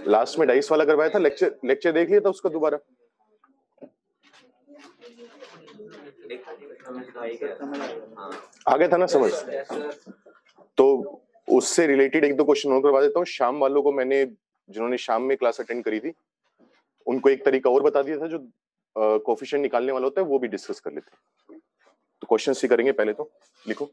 Last में dice वाला करवाया था, लेक्चर देख लिया था उसका दोबारा? आ गया था ना समझ? तो उससे रिलेटेड एक दो क्वेश्चन और करवा देता हूँ। शाम वालों को मैंने, जिन्होंने शाम में क्लास अटेंड करी थी, उनको एक तरीका और बता दिया था जो कोफिशिएंट निकालने वाला होता है, वो भी डिस्कस कर लेते हैं। तो क्वेश्चन ही करेंगे। पहले तो लिखो,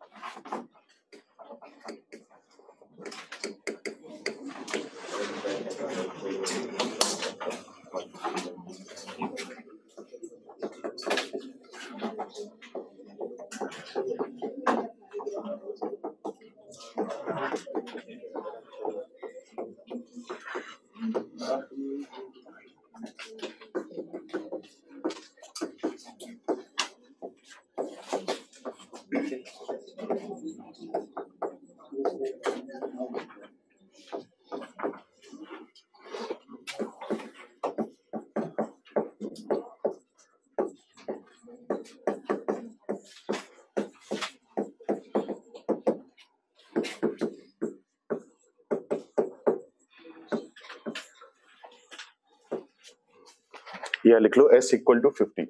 या लिख लो S इक्वल टू 50।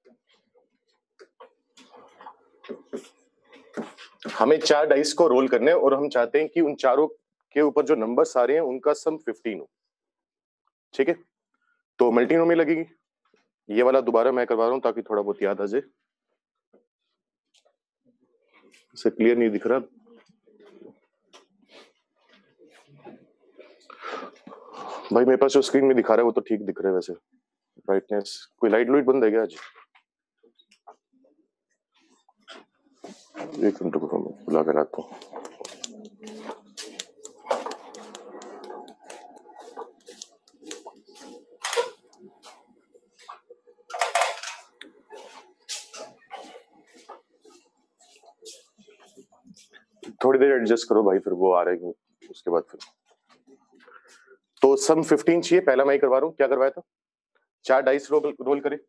हमें 4 डाइस को रोल करने हैं और हम चाहते हैं कि उन चारों के ऊपर जो नंबर्स आ रहे हैं उनका सम 15 हो। ठीक है, तो मल्टीनोमी लगेगी। ये वाला दोबारा मैं करवा रहा हूं ताकि थोड़ा बहुत याद आ जाए। इसे क्लियर नहीं दिख रहा? भाई मेरे पास जो स्क्रीन में दिखा रहा है वो तो ठीक दिख रहा है वैसे। ब्राइटनेस, कोई लाइट लूइट बंद है क्या आज? एक मिनट को बुला कर आता हूँ। थोड़ी देर एडजस्ट करो भाई, फिर वो आ रहे हैं उसके बाद फिर। तो सम 15 चाहिए, पहला मैं ही करवा रहा हूँ। क्या करवाया था? 4 डाइस रोल करे।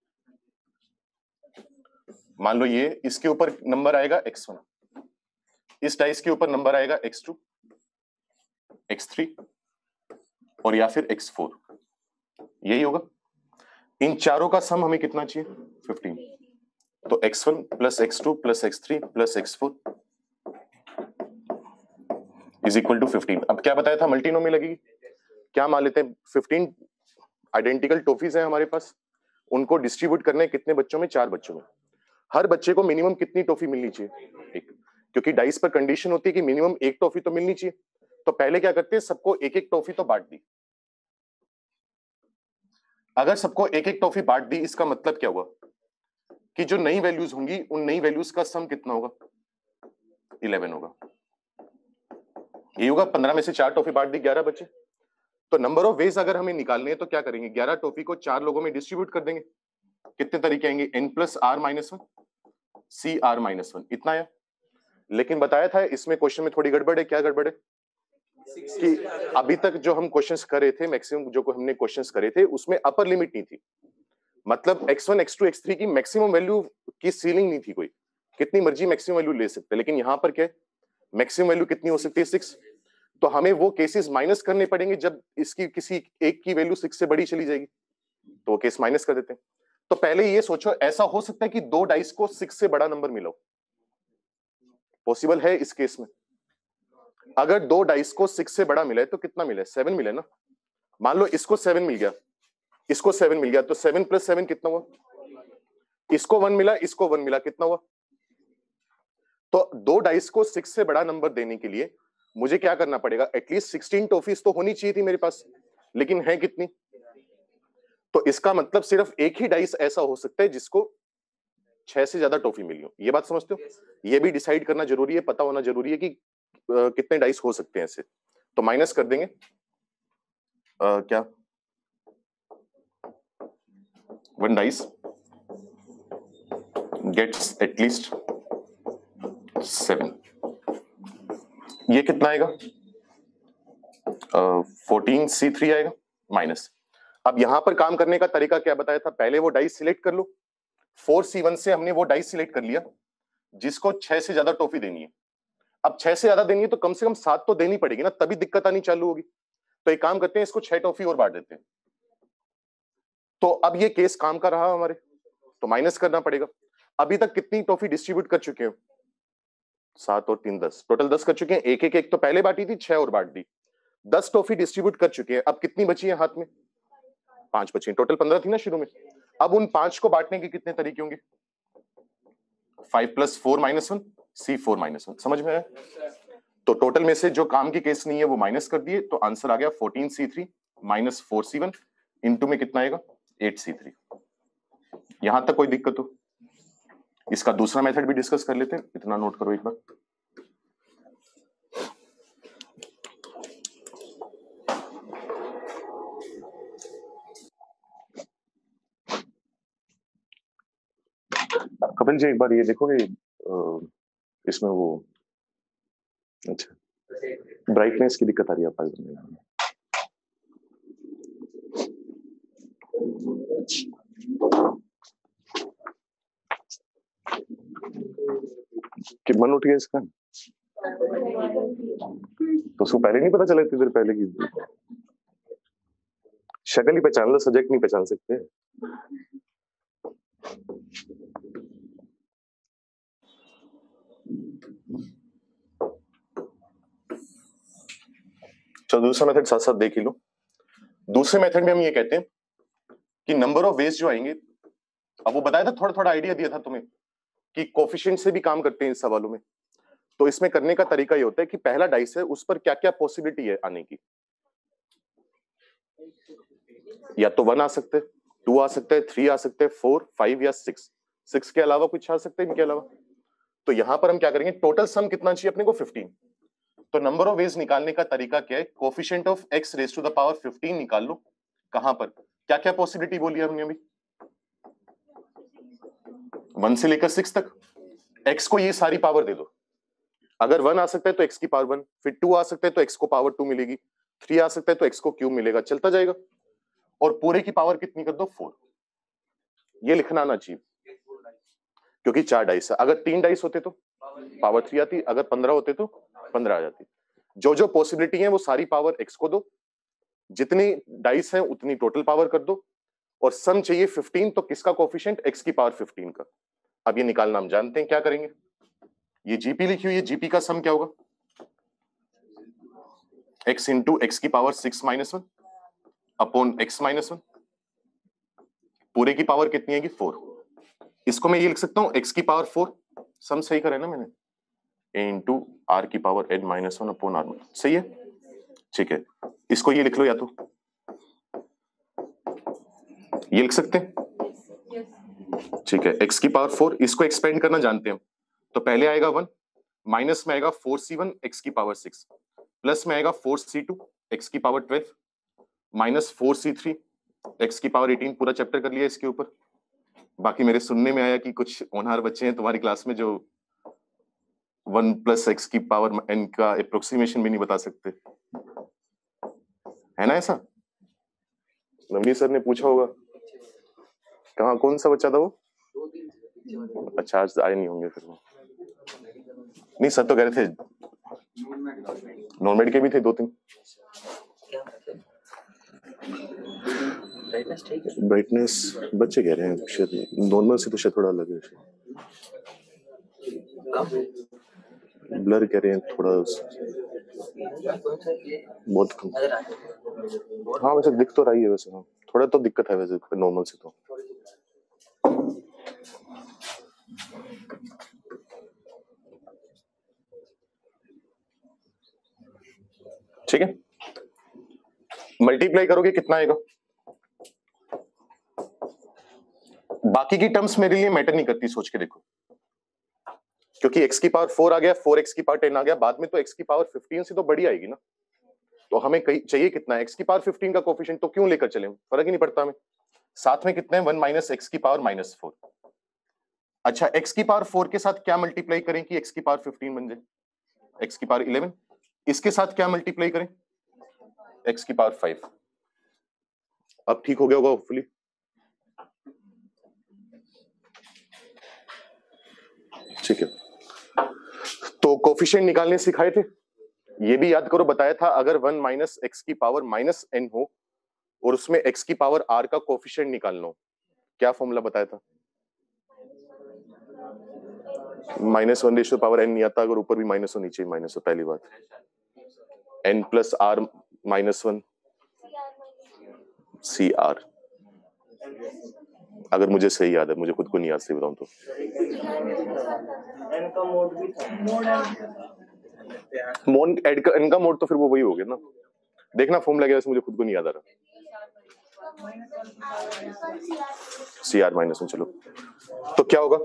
मान लो ये, इसके ऊपर नंबर आएगा x1, इस डाइस के ऊपर नंबर आएगा x2, x3 और या फिर x4। यही होगा। इन चारों का सम हमें कितना चाहिए? 15। तो x1 plus x2 plus x3 plus x4 is equal to 15। अब क्या बताया था? मल्टीनोमी लगेगी। क्या मान लेते हैं? 15 आइडेंटिकल टॉफीज हैं हमारे पास, उनको डिस्ट्रीब्यूट करना है कितने बच्चों में? 4 बच्चों में। हर बच्चे को मिनिमम कितनी टॉफी मिलनी चाहिए? एक। क्योंकि डाइस पर कंडीशन होती है कि मिनिमम एक टॉफी तो मिलनी चाहिए। तो पहले क्या करते हैं, सबको एक एक टॉफी तो बांट दी। अगर सबको एक एक टॉफी बांट दी, इसका मतलब क्या हुआ कि जो नई वैल्यूज होंगी उन नई वैल्यूज का सम कितना होगा? 11 होगा। ये होगा। 15 में से 4 टॉफी बांट दी, 11 बचे। तो नंबर ऑफ वेज अगर हमें निकालने हैं तो क्या करेंगे? 11 टॉफी को 4 लोगों में डिस्ट्रीब्यूट कर देंगे। कितने तरीके आएंगे? n plus r minus one, C r minus one, इतना है। लेकिन बताया था इसमें क्वेश्चन में थोड़ी गड़बड़ है। क्या गड़बड़ है? कि अभी तक जो हम क्वेश्चंस करे थे, मैक्सिमम जो हमने क्वेश्चंस करे थे उसमें अपर लिमिट नहीं थी। मतलब x1 x2 x3 की मैक्सिमम वैल्यू की सीलिंग नहीं थी कोई, कितनी मर्जी मैक्सिमम वैल्यू ले सकते। लेकिन यहां पर क्या है, मैक्सिमम वैल्यू कितनी हो सकती है? 6। तो हमें वो केसेस माइनस करने पड़ेंगे जब इसकी किसी एक की वैल्यू 6 से बड़ी चली जाएगी, तो वो केस माइनस कर देते हैं। तो पहले ये सोचो, ऐसा हो सकता है कि 2 डाइस को 6 से बड़ा नंबर मिला हो? पॉसिबल है इस केस में? अगर 2 डाइस को 6 से बड़ा मिला है तो कितना मिला है? 7 मिला है ना। मान लो इसको 7 मिल गया, इसको 7 मिल गया, तो 7 प्लस 7 कितना हुआ? इसको 1 मिला, इसको 1 मिला, कितना हुआ? तो 2 डाइस को 6 से बड़ा नंबर देने के लिए मुझे क्या करना पड़ेगा? एटलीस्ट 16 टॉफीज तो होनी चाहिए थी मेरे पास, लेकिन है कितनी? तो इसका मतलब सिर्फ एक ही डाइस ऐसा हो सकता है जिसको 6 से ज्यादा टॉफी मिली हो। ये बात समझते हो? ये भी डिसाइड करना जरूरी है, पता होना जरूरी है कि कितने डाइस हो सकते हैं ऐसे। तो माइनस कर देंगे क्या? 1 डाइस गेट्स एटलीस्ट 7। ये कितना आएगा? 14c3 आएगा माइनस। अब यहां पर काम करने का तरीका क्या बताया था? पहले वो डाइस सिलेक्ट कर लो। 4c1 से हमने वो डाइस सिलेक्ट कर लिया जिसको 6 से ज्यादा टॉफी देनी है। अब 6 से ज्यादा देनी है तो कम से कम 7 तो देनी पड़ेगी ना, तभी दिक्कत आनी चालू होगी। तो एक काम करते हैं, इसको 6 टॉफी और बांट देते हैं। तो अब ये केस काम का रहा हमारे, तो माइनस करना पड़ेगा। अभी तक कितनी टॉफी डिस्ट्रीब्यूट कर चुके हैं? 7 और 3 10, टोटल 10 कर चुके हैं। एक एक एक तो पहले बांटी थी, 6 और बांट दी, 10 टॉफी डिस्ट्रीब्यूट कर चुके हैं। अब कितनी बची है हाथ में? 5 बची हैं। टोटल 15 थी ना शुरू में। अब उन 5 को बांटने के कितने तरीके होंगे? 5 + 4 - 1 C4 - 1। समझ में आया? तो टोटल में से जो काम की केस नहीं है वो माइनस कर दिए, तो आंसर आ गया 14C3 - 4C1 इनटू में कितना आएगा? 8C3। यहां तक कोई दिक्कत हो? इसका दूसरा मेथड भी डिस्कस कर लेते हैं, इतना नोट करो एक बार। कपिल जी एक बार ये देखोगे, इसमें वो, अच्छा ब्राइटनेस की दिक्कत आ रही है फाइल में। कि मन उठ गया इसका, तो उसको पहले नहीं पता चला इतनी देर पहले की? शक्ल ही पहचान लो, सब्जेक्ट नहीं पहचान सकते। चलो दूसरा मेथड साथ साथ देख ही लो। दूसरे मेथड में हम ये कहते हैं कि नंबर ऑफ वेज जो आएंगे, अब वो बताया था, थोड़ा थोड़ा आइडिया दिया था तुम्हें कि कोफिशिएंट से भी काम करते हैं इस सवालों में। तो इसमें करने का तरीका ये होता है कि पहला डाइस है, उस पर क्या क्या पॉसिबिलिटी है आने की। या तो 1 आ सकते हैं, 2 आ सकते हैं, 3 आ सकते हैं, 4 5 या 6। 6 के अलावा कुछ आ सकते हैं इनके अलावा। तो यहां पर हम क्या करेंगे, टोटल सम कितना चाहिए अपने को? 15। तो नंबर ऑफ वेज निकालने का तरीका क्या है? Coefficient of x raise to the power 15 निकाल लो। कहां पर क्या क्या पॉसिबिलिटी बोली हमने अभी? 1 से लेकर 6 तक। x को ये सारी पावर दे दो। अगर 1 आ सकता है तो x की पावर 1, फिर 2 आ सकता है तो x को पावर 2 मिलेगी, 3 आ सकता है तो x को क्यूब मिलेगा, चलता जाएगा। और पूरे की पावर कितनी कर दो? 4। ये लिखना ना चाहिए, क्योंकि 4 डाइस है। अगर 3 डाइस होते तो पावर 3 आती, अगर 15 होते तो 15 आ जाती। जो जो पॉसिबिलिटी है वो सारी पावर x को दो, जितनी डाइस है उतनी टोटल पावर कर दो, और सम चाहिए 15, तो किसका कोफिशिएंट? x की पावर 15 का। अब ये निकालना हम जानते हैं, क्या करेंगे? ये जीपी लिखी हुई है, जीपी का सम क्या होगा? x इंटू एक्स की पावर 6 - 1 अपॉन x - 1। पूरे की पावर कितनी आएगी? 4। इसको मैं ये लिख सकता हूँ x की पावर 4, सम सही करा है ना मैंने, a इंटू आर की पावर n - 1 अपॉन r। सही है, ठीक है। इसको ये लिख लो, या तो ये लिख सकते हैं, ठीक है। x की पावर 4, इसको एक्सपेंड करना जानते हैं हम। तो पहले आएगा 1, माइनस में आएगा 4c1 x की पावर 6, प्लस में आएगा 4c2 x की पावर 12, माइनस 4c3 x की पावर 18। पूरा चैप्टर कर लिया इसके ऊपर। बाकी मेरे सुनने में आया कि कुछ होनहार बच्चे हैं तुम्हारी क्लास में जो 1 + x की पावर n का अप्रोक्सीमेशन भी नहीं बता सकते, है ना ऐसा? नवनीत सर ने पूछा होगा। कहाँ, कौन सा बच्चा था वो? अच्छा, आज आए नहीं होंगे फिर वो। नहीं, सर तो कह रहे थे नॉन मेड के भी थे 2-3। ब्राइटनेस बच्चे कह रहे हैं शायद नॉर्मल से तो शायद थोड़ा अलग है, ब्लर कह रहे हैं थोड़ा, बहुत कम। हाँ वैसे दिख तो रही है वैसे, हाँ थोड़ा तो दिक्कत है वैसे नॉर्मल से तो। ठीक है, मल्टीप्लाई करोगे कितना आएगा? बाकी की टर्म्स मेरे लिए मैटर नहीं करती, सोच के देखो, क्योंकि x की पावर 4 आ गया, 4x की पावर 10 आ गया, बाद में तो x की पावर 15 से तो बड़ी आएगी ना। तो हमें चाहिए कितना? x की पावर 15 का कोफिशिएंट, तो क्यों लेकर चले, फर्क ही नहीं पड़ता हमें। साथ में कितने? 1 माइनस x की पावर -4। अच्छा, x की पावर 4 के साथ क्या मल्टीप्लाई करें कि x की पावर 15 बन जाए? x की पावर 11। इसके साथ क्या मल्टीप्लाई करें? x की पावर 5। अब ठीक हो गया होगा होपफुली। ठीक है, तो कोफिशिएंट निकालने सिखाए थे, ये भी याद करो, बताया था अगर 1 माइनस एक्स की पावर माइनस एन हो और उसमें एक्स की पावर आर का कोफिशिएंट निकालना हो, क्या फॉर्मूला बताया था? -1 रेशो पावर एन नहीं आता अगर ऊपर भी माइनस हो नीचे भी माइनस हो, पहली बात। N plus r -1 C r, अगर मुझे सही याद है, मुझे खुद को नहीं याद, सही बताऊं तो। मोड एड का एन का मोड तो फिर वो वही हो गया ना, देखना फॉर्मूला क्या है, मुझे खुद को नहीं याद आ रहा। सी आर -1, चलो तो क्या होगा,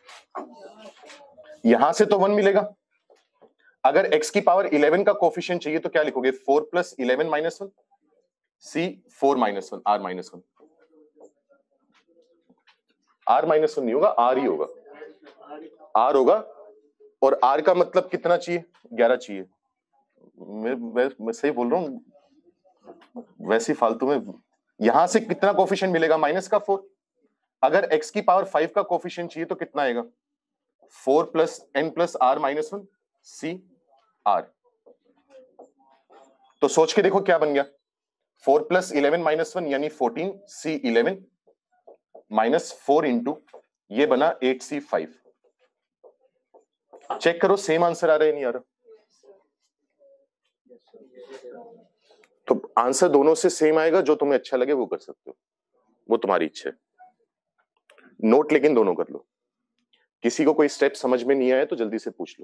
यहां से तो 1 मिलेगा। अगर x की पावर 11 का कोफिशिएंट चाहिए तो क्या लिखोगे, 4 प्लस 11 -1 सी 4 -1 आर -1। आर -1 नहीं होगा, आर ही होगा, आर होगा। और आर का मतलब कितना चाहिए, 11 चाहिए। मैं सही बोल रहा हूँ, वैसे फालतू में। यहां से कितना कोफिशिएंट मिलेगा, माइनस का 4। अगर x की पावर 5 का कोफिशिएंट चाहिए तो कितना आएगा, 4 plus n plus r -1 C r. तो सोच के देखो क्या बन गया, 4 प्लस 11 -1 यानी 14 सी 11 -4 इंटू ये बना 8 सी 5। चेक करो सेम आंसर आ रहा है नहीं आ रहा। तो आंसर दोनों से सेम आएगा, जो तुम्हें अच्छा लगे वो कर सकते हो, वो तुम्हारी इच्छा है। नोट लेकिन दोनों कर लो, किसी को कोई स्टेप समझ में नहीं आया तो जल्दी से पूछ लो।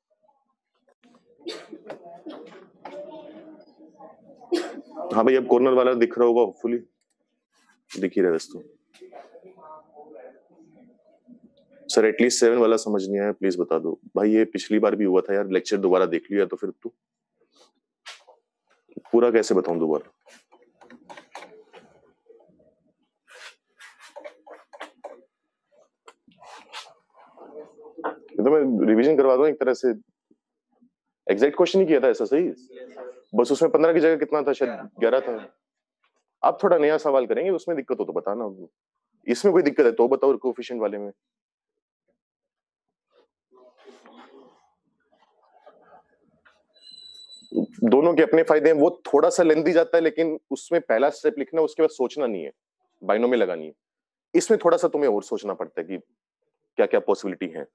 हाँ भाई, अब कॉर्नर वाला दिख रहा होगा, होपफुली दिख ही रहा है वैसे तो। सर एटलीस्ट 7 वाला समझ नहीं आया, प्लीज बता दो भाई। ये पिछली बार भी हुआ था यार, लेक्चर दोबारा देख लिया तो फिर तू पूरा कैसे बताऊं दोबारा। तो मैं रिवीजन करवा दूं एक तरह से, एग्जैक्ट क्वेश्चन ही किया था ऐसा, सही। बस उसमें 15 की जगह कितना था, शायद 11 था। आप थोड़ा नया सवाल करेंगे, उसमें दिक्कत हो तो बताना, इसमें कोई दिक्कत है तो बताओ, कोफिशिएंट वाले में। दोनों के अपने फायदे हैं, वो थोड़ा सा लेंथी जाता है, लेकिन उसमें पहला स्टेप लिखना, उसके बाद सोचना नहीं है, बाइनोमियल लगानी है। इसमें थोड़ा सा तुम्हें और सोचना पड़ता है कि क्या क्या पॉसिबिलिटी है।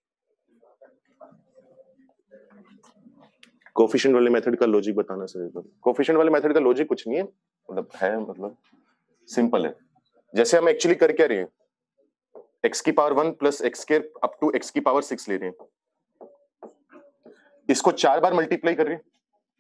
कोफिशिएंट वाले मेथड का लॉजिक बताना सर। कोफिशिएंट वाले मेथड का लॉजिक कुछ नहीं है, मतलब सिंपल है। जैसे हम एक्चुअली कर क्या रहे हैं, x की power 1 plus x square up to x की पावर 6 ले रहे हैं, इसको 4 बार मल्टीप्लाई कर रहे हैं।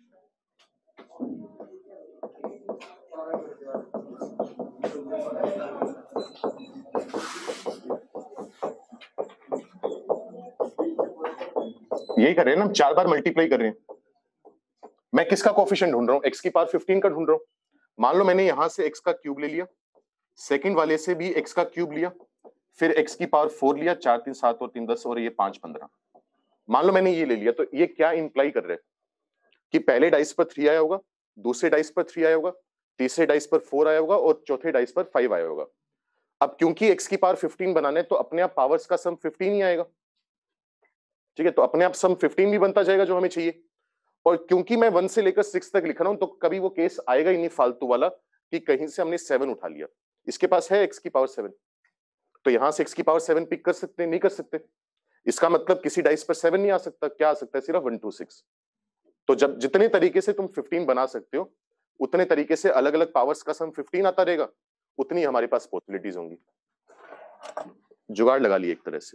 यही कर रहे हैं ना, 4 बार मल्टीप्लाई कर रहे हैं। मैं किसका कोफिशिएंट ढूंढ रहा हूं, x की पावर 15 का ढूंढ रहा हूं। मान लो मैंने यहां से x का क्यूब ले लिया, सेकंड वाले से भी x का क्यूब लिया, फिर x की पावर 4 लिया, 4 3 7 और 3 10 और ये 5 15। मान लो मैंने ये ले लिया, तो ये क्या इंप्लाई कर रहा है कि पहले डाइस पर 3 आया होगा, दूसरे डाइस पर 3 आया होगा, तीसरे डाइस पर 4 आया होगा और चौथे डाइस पर 5 आया होगा। अब क्योंकि x की पावर 15 बनाने तो अपने आप पावर्स का सम 15 ही आएगा, ठीक है। तो अपने आप सम 15 भी बनता जाएगा जो हमें चाहिए। और क्योंकि मैं 1 से लेकर 6 तक लिख रहा हूं, तो कभी वो केस आएगा ही नहीं फालतू वाला कि कहीं से हमने 7 उठा लिया। इसके पास है x की पावर 7, तो यहां से x की पावर 7 पिक कर सकते हैं, नहीं कर सकते। इसका मतलब किसी डाइस पर 7 नहीं आ सकता, क्या आ सकता है, सिर्फ 1 2 6। तो जब जितने तरीके से तुम 15 बना सकते हो, उतने तरीके से अलग अलग पावर्स का सम 15 आता रहेगा, उतनी हमारे पास पॉसिबिलिटीज होंगी। जुगाड़ लगा ली एक तरह से,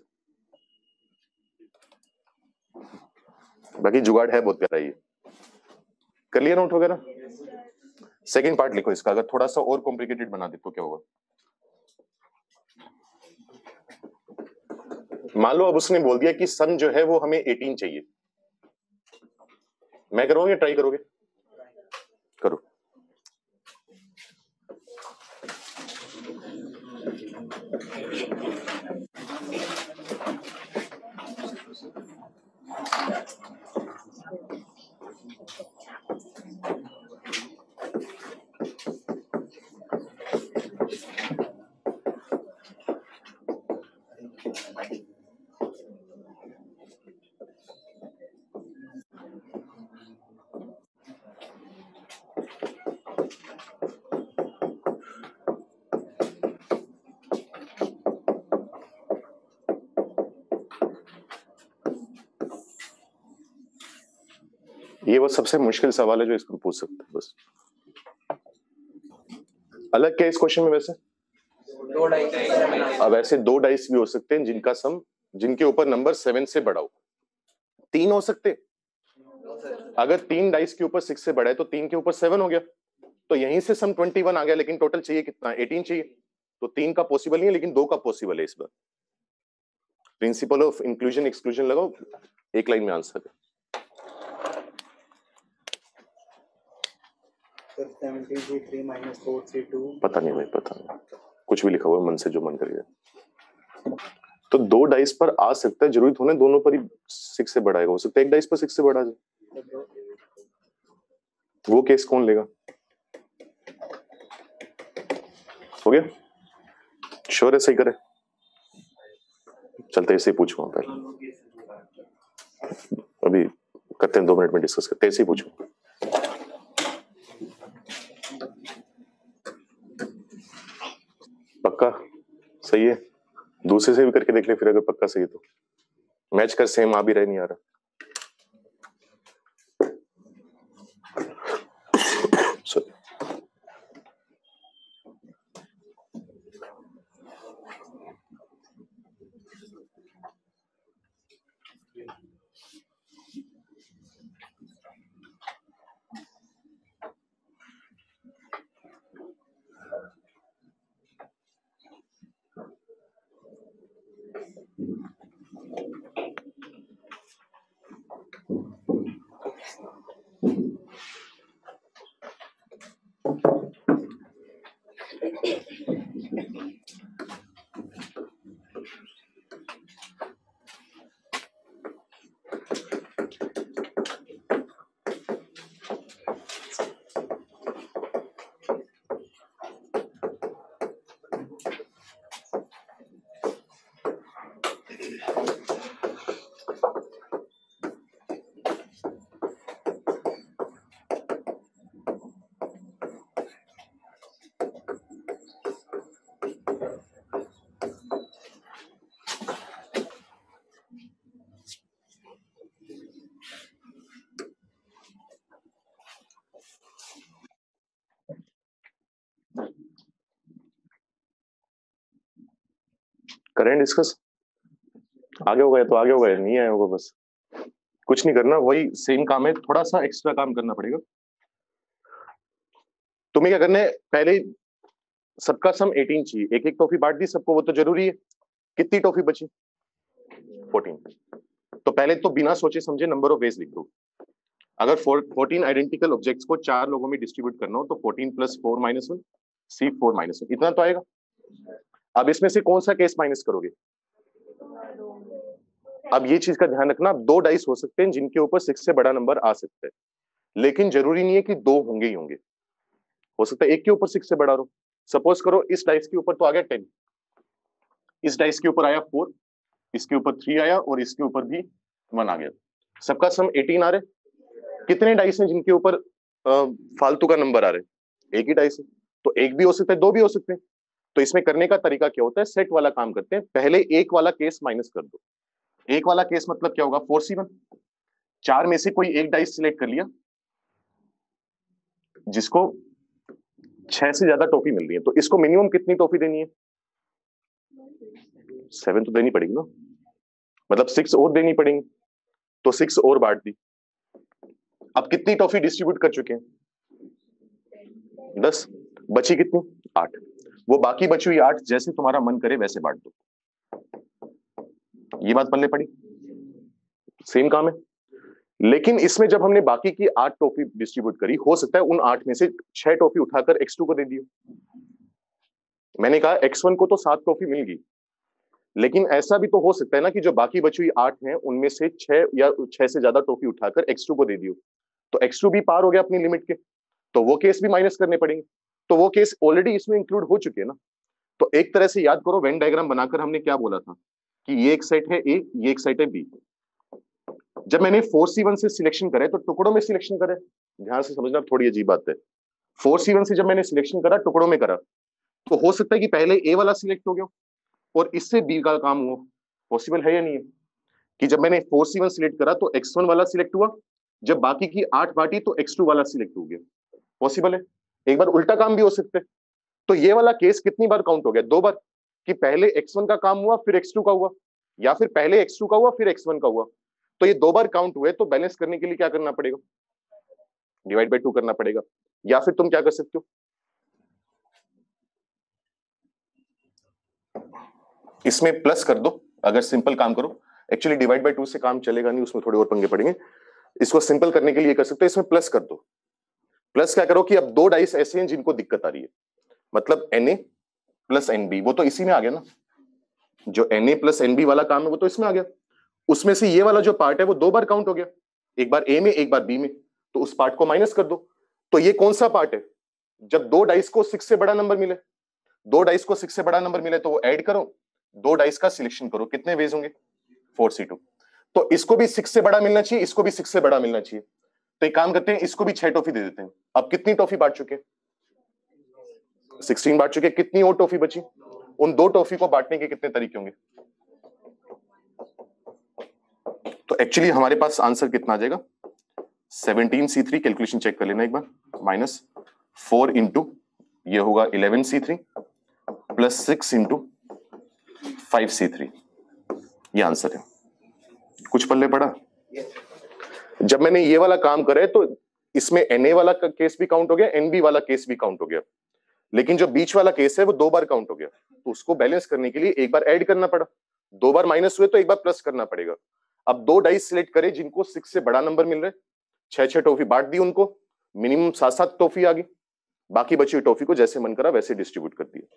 बाकी जुगाड़ है बहुत प्यारा। ये कर लिया नोट वगैरह। सेकंड पार्ट लिखो इसका, अगर थोड़ा सा और कॉम्प्लिकेटेड बना दे तो क्या होगा। मान लो अब उसने बोल दिया कि सन जो है वो हमें 18 चाहिए, मैं करोगे ट्राई करोगे, करो। ये वो सबसे मुश्किल सवाल है जो इसको पूछ सकते हैं बस। अलग क्या इस क्वेश्चन में वैसे? दो डाइस। अब ऐसे दो डाइस भी हो सकते हैं जिनका सम, जिनके ऊपर नंबर 7 से बड़ा हो। 3 हो सकते, अगर 3 डाइस के ऊपर 6 से बड़ा है तो 3 के ऊपर 7 हो गया, तो यहीं से सम 21 आ गया, लेकिन टोटल चाहिए कितना? 18 चाहिए। तो 3 का पॉसिबल नहीं है, लेकिन 2 का पॉसिबल है इस बार। प्रिंसिपल ऑफ इंक्लूजन एक्सक्लूजन लगाओ, एक लाइन में आंसर है। 73 minus 432 पता नहीं भाई, पता नहीं, कुछ भी लिखा हुआ है, मन से जो मन करेगा। तो 2 डाइस पर आ सकता है, जरूरी थोड़ा दोनों पर ही 6 से बड़ा है, हो सकता है एक डाइस पर 6 से बड़ा जाए। वो केस कौन लेगा? हो गया? श्योर है सही करे? चलते ऐसे ही पूछूंगा पहले, अभी करते हैं 2 मिनट में डिस्कस करते हैं, ऐसे ही पूछूंगा। पक्का सही है? दूसरे से भी करके देख ले, फिर अगर पक्का सही है तो मैच कर, सेम आ भी रहे नहीं आ रहा। सॉरी, करें डिस्कस? आगे होगा तो आगे होगा, नहीं आया होगा बस कुछ नहीं करना, वही सेम काम है, थोड़ा सा एक्स्ट्रा काम करना पड़ेगा। तुम्हें क्या करना है, पहले सबका सम 18 चाहिए, एक एक टॉफी बांट दी सबको, वो तो जरूरी है। कितनी टॉफी बची? 14। तो पहले तो बिना सोचे समझे नंबर ऑफ वेज लिख दो। अगर 14 आइडेंटिकल ऑब्जेक्ट्स को 4 लोगों में डिस्ट्रीब्यूट करना हो तो 14 + 4 - 1 C4 - 1 इतना तो आएगा। अब इसमें से कौन सा केस माइनस करोगे? अब ये चीज का ध्यान रखना, 2 डाइस हो सकते हैं जिनके ऊपर 6 से बड़ा नंबर आ सकता है, लेकिन जरूरी नहीं है कि 2 होंगे ही होंगे, हो सकता है एक के ऊपर 6 से बड़ा हो। सपोज करो इस डाइस के ऊपर तो आ गया 10, इस डाइस के ऊपर आया 4, इसके ऊपर 3 आया और इसके ऊपर भी 1 आ गया, सबका सम 18 आ रहे। कितने डाइस हैं जिनके ऊपर फालतू का नंबर आ रहे? एक ही डाइस है, तो एक भी हो सकता है, 2 भी हो सकते हैं। तो इसमें करने का तरीका क्या होता है, सेट वाला काम करते हैं, पहले एक वाला केस माइनस कर दो। एक वाला केस मतलब क्या होगा, 4C1, 4 में से कोई एक डाइस सिलेक्ट कर लिया जिसको 6 से ज्यादा टॉफी मिल रही है, तो इसको मिनिमम कितनी टॉफी देनी है? 7 तो देनी पड़ेगी ना, मतलब 6 और देनी पड़ेगी, तो 6 और बांट दी। अब कितनी टॉफी डिस्ट्रीब्यूट कर चुके हैं? 10, बची कितनी? 8। वो बाकी बची हुई 8 जैसे तुम्हारा मन करे वैसे बांट दो। ये बात पल्ले पड़ी, सेम काम है। लेकिन इसमें जब हमने बाकी की 8 टॉफी डिस्ट्रीब्यूट करी, हो सकता है उन 8 में से 6 टॉफी उठाकर x2 को दे दियो। मैंने कहा x1 को तो 7 टॉफी मिल गई, लेकिन ऐसा भी तो हो सकता है ना कि जो बाकी बची हुई 8 हैं उनमें से 6 या 6 से ज्यादा टॉफी उठाकर x2 को दे दियो, तो x2 भी पार हो गया अपनी लिमिट के, तो वो केस भी माइनस करने पड़ेंगे। तो वो केस ऑलरेडी इसमें इंक्लूड हो चुके हैं ना। तो एक तरह से याद करो, वेन डायग्राम बनाकर हमने क्या बोला था कि ये एक सेट है ए, ये एक सेट है बी। जब मैंने 4C1 से सिलेक्शन करे तो टुकड़ों में सिलेक्शन करे, ध्यान से समझना, थोड़ी अजीब बात है। 4C1 से जब मैंने सिलेक्शन करा, टुकड़ों में करा, तो हो सकता है कि पहले ए वाला सिलेक्ट हो गया और इससे बी का काम हुआ। पॉसिबल है या नहीं है कि जब मैंने 4C1 सिलेक्ट करा तो x1 वाला सिलेक्ट हुआ जब बाकी की 8 बाटी तो x2 वाला सिलेक्ट हो गया। पॉसिबल है। एक बार उल्टा काम भी हो सकता है। तो ये वाला केस कितनी बार काउंट हो गया? 2 बार, कि पहले x1 का काम हुआ फिर x2 का हुआ, या फिर पहले x2 का हुआ फिर x1 का हुआ। तो ये 2 बार काउंट हुए, तो बैलेंस करने के लिए क्या करना पड़ेगा? डिवाइड बाय 2 करना पड़ेगा। या फिर तुम क्या कर सकते हो, इसमें प्लस कर दो। अगर सिंपल काम करो, एक्चुअली डिवाइड बाय 2 से काम चलेगा नहीं, उसमें थोड़े और पंगे पड़ेंगे। इसको सिंपल करने के लिए कर सकते हो, इसमें प्लस कर दो। प्लस क्या करो कि अब 2 डाइस ऐसे हैं जिनको दिक्कत आ रही है, मतलब Na प्लस Nb, वो तो इसी में आ गया ना। जो Na प्लस Nb वाला काम है वो तो इसमें आ गया। उसमें से ये वाला जो पार्ट है वो 2 बार काउंट हो गया, एक बार A में एक बार B में, तो उस पार्ट को माइनस कर दो। तो ये कौन सा पार्ट है? जब 2 डाइस को 6 से बड़ा नंबर मिले, 2 डाइस को 6 से बड़ा नंबर मिले तो वो ऐड करो, 2 डाइस का सिलेक्शन करो। कितने वेज होंगे? 4c2। तो इसको भी 6 से बड़ा मिलना चाहिए, इसको भी 6 से बड़ा मिलना चाहिए। तो एक काम करते हैं, इसको भी 6 टॉफी दे देते हैं। अब कितनी टॉफी बांट चुके? 16 बांट चुके। कितनी और टॉफी बची? उन 2 टॉफी को बांटने के कितने तरीके होंगे? तो एक्चुअली हमारे पास आंसर कितना आ जाएगा? 17c3। कैलकुलेशन चेक कर लेना एक बार। माइनस 4 इंटू ये होगा 11c3 प्लस 6 इंटू 5c3। ये आंसर है। कुछ पल्ले पड़ा? जब मैंने ये वाला काम करा है तो इसमें Na वाला केस भी काउंट हो गया, Nb वाला केस भी काउंट हो गया, लेकिन जो बीच वाला केस है वो 2 बार काउंट हो गया। तो उसको बैलेंस करने के लिए एक बार ऐड करना पड़ा, 2 बार माइनस हुए तो एक बार प्लस करना पड़ेगा। अब 2 डाइस सिलेक्ट करे जिनको 6 से बड़ा नंबर मिल रहा है, 6 टॉफी बांट दी उनको, मिनिमम 7 टॉफी आ गई। बाकी बची हुई टॉफी को जैसे मन करा वैसे डिस्ट्रीब्यूट कर दिया।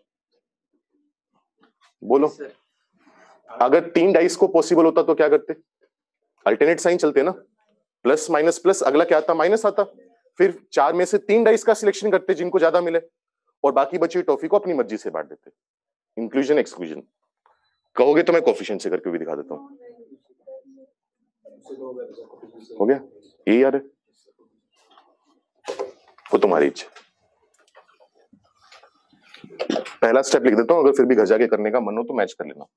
बोलो, अगर 3 डाइस को पॉसिबल होता तो क्या करते? अल्टरनेट साइन चलते ना, प्लस माइनस प्लस, अगला क्या आता? माइनस आता। फिर 4 में से 3 डाइस का सिलेक्शन करते जिनको ज्यादा मिले, और बाकी बची हुई टॉफी को अपनी मर्जी से बांट देते। इंक्लूजन एक्सक्लूजन कहोगे तो मैं कोफिशिएंट से करके भी दिखा देता हूं। हो गया ये यार, वो तुम्हारी इच्छा। पहला स्टेप लिख देता हूं, अगर फिर भी घर जाके करने का मन हो तो मैच कर लेना।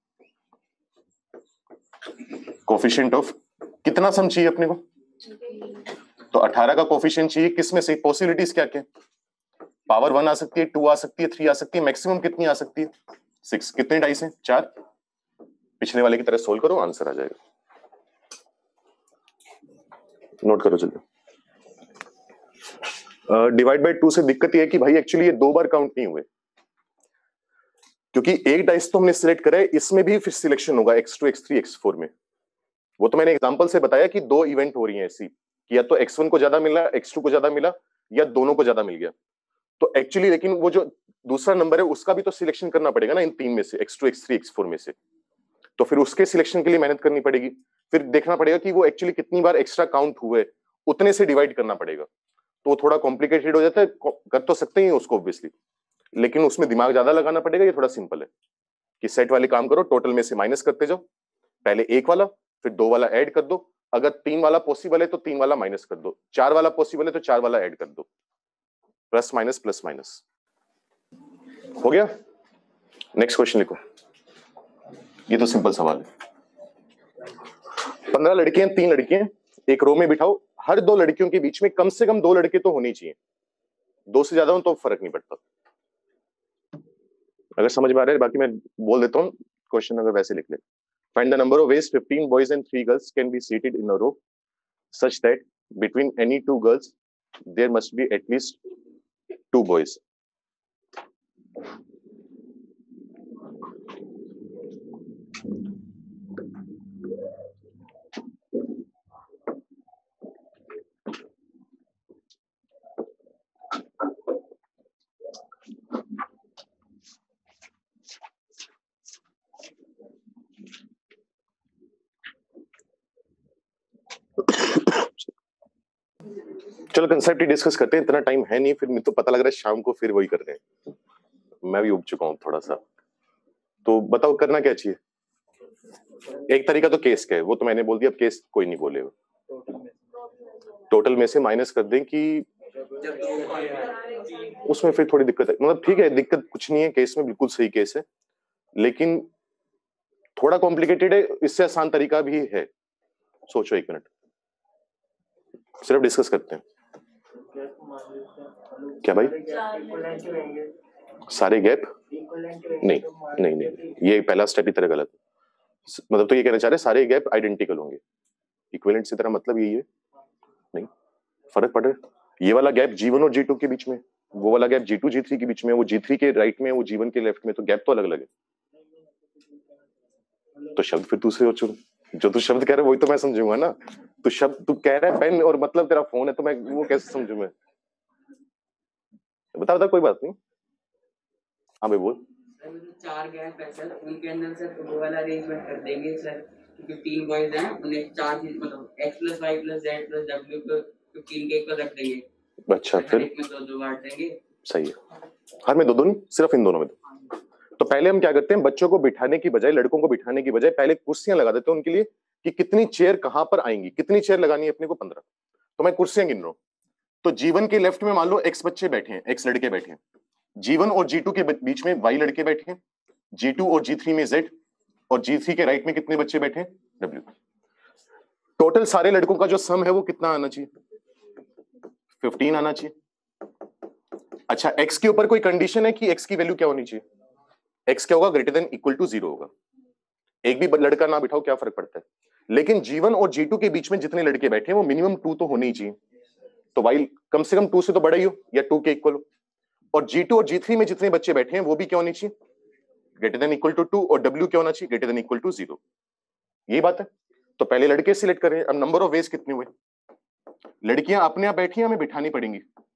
कोफिशिएंट ऑफ कितना सम चाहिए अपने को? तो 18 का कोफिशिएंट चाहिए। किसमें से? पॉसिबिलिटीज क्या क्या? पावर 1 आ सकती है, 2 आ सकती है, 3 आ सकती है, मैक्सिमम कितनी आ सकती है? 6। कितने डाइस हैं? 4। पिछले वाले की तरह सोल्व करो, आंसर आ जाएगा। नोट करो जल्दी। डिवाइड बाय 2 से दिक्कत ये है कि भाई एक्चुअली ये 2 बार काउंट नहीं हुए, क्योंकि एक डाइस तो हमने सिलेक्ट करा है, इसमें भी फिर सिलेक्शन होगा x2 x3 x4 में। वो तो मैंने एग्जांपल से बताया कि 2 इवेंट हो रही हैं ऐसी, कि या तो x1 को ज्यादा मिला, x2 को ज्यादा मिला, या दोनों को ज्यादा मिल गया। तो एक्चुअली लेकिन वो जो दूसरा नंबर है उसका भी तो सिलेक्शन करना पड़ेगा ना, इन 3 में से, x2 x3 x4 में से। तो फिर उसके सिलेक्शन के लिए मेहनत करनी पड़ेगी। फिर देखना पड़ेगा कि वो एक्चुअली कितनी बार एक्स्ट्रा काउंट हुए, उतने से डिवाइड करना पड़ेगा। तो वो थोड़ा कॉम्प्लिकेटेड हो जाता है। कर तो सकते ही उसको ऑब्वियसली, लेकिन उसमें दिमाग ज्यादा लगाना पड़ेगा। ये थोड़ा सिंपल है कि सेट वाले काम करो, टोटल में से माइनस करते जाओ, पहले 1 वाला फिर 2 वाला ऐड कर दो। अगर 3 वाला पॉसिबल है तो 3 वाला माइनस कर दो, 4 वाला पॉसिबल है तो 4 वाला ऐड कर दो। Plus minus. हो गया? नेक्स्ट क्वेश्चन लिखो। ये तो सिंपल सवाल है। 15 लड़के हैं, 3 लड़के हैं, एक रो में बिठाओ। हर 2 लड़कियों के बीच में कम से कम 2 लड़के तो होने चाहिए। 2 से ज्यादा हो तो फर्क नहीं पड़ता। अगर समझ में आ रहा है, बाकी मैं बोल देता हूँ क्वेश्चन, अगर वैसे लिख ले। Find the number of ways 15 boys and 3 girls can be seated in a row such that between any 2 girls there must be at least 2 boys. चलो कंसेप्ट ही डिस्कस करते हैं, इतना टाइम है नहीं, फिर मुझे तो पता लग रहा है शाम को फिर वही कर रहे हैं। मैं भी उब चुका हूँ थोड़ा सा। तो बताओ करना क्या चाहिए? एक तरीका तो केस का है, वो तो मैंने बोल दिया, अब केस कोई नहीं बोलेगा। टोटल में से माइनस कर दें कि उसमें फिर थोड़ी दिक्कत है। मतलब ठीक है, दिक्कत कुछ नहीं है, केस में बिल्कुल सही केस है, लेकिन थोड़ा कॉम्प्लिकेटेड है। इससे आसान तरीका भी है, सोचो 1 मिनट। सिर्फ डिस्कस करते हैं। क्या भाई? सारे गैप? नहीं नहीं नहीं, ये पहला स्टेप ही तरह गलत है। मतलब तो ये कहना चाह रहे हैं सारे गैप आइडेंटिकल होंगे। इक्विवेलेंट से तरह मतलब यही है? नहीं, फर्क पड़ रहा है। ये वाला गैप G1 और G2 के बीच में, वो वाला गैप G2 G3 के बीच में, वो G3 के राइट में, वो G1 के लेफ्ट में, तो गैप तो अलग अलग है। तो शब्द फिर दूसरे और चुन, जो तू शब्द कह रहा है वही तो मैं समझूंगा ना। तो शब्द तू कह रहा है पेन और मतलब तेरा फोन है, तो मैं वो कैसे समझूं मैं? बता बता, कोई बात नहीं। हाँ भाई बोल। चार गैप है सर, उनके अंदर सर वो वाला अरेंजमेंट कर देंगे सर। 15 बॉयज हैं, उन्हें चार चीज मतलब x + y + z + w को 15 के इक्वल रख देंगे। अच्छा, फिर एक में दो बांट देंगे। सही है, हर में दो दो नहीं, सिर्फ इन दोनों में दो। तो पहले हम क्या करते हैं, बच्चों को बिठाने की बजाय, लड़कों को बिठाने की बजाय पहले कुर्सियां लगा देते हैं उनके लिए कि कितनी चेयर कहां पर आएंगी। कितनी चेयर लगानी है अपने को? 15। तो मैं कुर्सियां गिन रहा हूं। तो G1 के लेफ्ट में मान लो x बच्चे बैठे हैं, x लड़के बैठे हैं। G1 और G2 के बीच में y लड़के बैठे हैं। G2 और G3 में z, और G3 के राइट में कितने बच्चे बैठे हैं? w। टोटल सारे लड़कों का जो सम है वो कितना आना चाहिए? 15 आना चाहिए। अच्छा, x के ऊपर कोई कंडीशन है कि x की वैल्यू क्या होनी चाहिए? x क्या होगा? ग्रेटर देन इक्वल टू 0 होगा। एक भी लड़का ना बिठाओ, क्या फर्क पड़ता है? लेकिन G1 और G2 के बीच में जितने लड़के बैठे हैं वो मिनिमम 2 तो होने ही चाहिए। तो y कम से कम 2 से तो बड़ा ही हो या 2 के इक्वल हो। और G2 और G3 में जितने बच्चे बैठे हैं वो भी क्या होनी चाहिए? Greater than equal to 2। और w क्या होना चाहिए? Greater than equal to 0। यही बात है। तो पहले लड़के सिलेक्ट करें। अब नंबर ऑफ वेज कितने हुए? लड़कियां अपने आप बैठी, हमें बिठानी पड़ेंगी।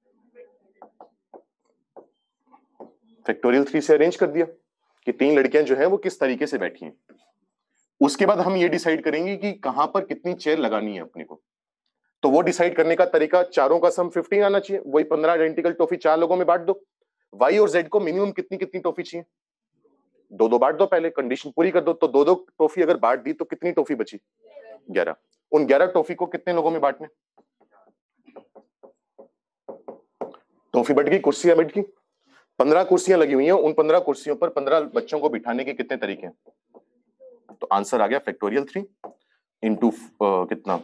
फैक्टोरियल 3 से अरेंज कर दिया कि 3 लड़कियां जो है वो किस तरीके से बैठी हैं। उसके बाद हम ये डिसाइड करेंगे कि कहां पर कितनी चेयर लगानी है अपने को। तो वो डिसाइड करने का तरीका, चारों का सम 15 आना चाहिए। वही 15 आइडेंटिकल टॉफी 4 लोगों में बांट दो। y और z को मिनिमम कितनी कितनी टॉफी चाहिए? 2-2 बांट दो, पहले कंडीशन पूरी कर दो। तो 2-2 टॉफी अगर बांट दी तो कितनी टॉफी बची? 11। उन 11 टॉफी को कितने लोगों में बांटने? टॉफी बढ़ गई, कुर्सियां बढ़ गई। 15 कुर्सियां लगी हुई हैं, उन 15 कुर्सियों पर 15 बच्चों को बिठाने के कितने तरीके हैं? तो आंसर आ गया फैक्टोरियल 3 इंटू कितना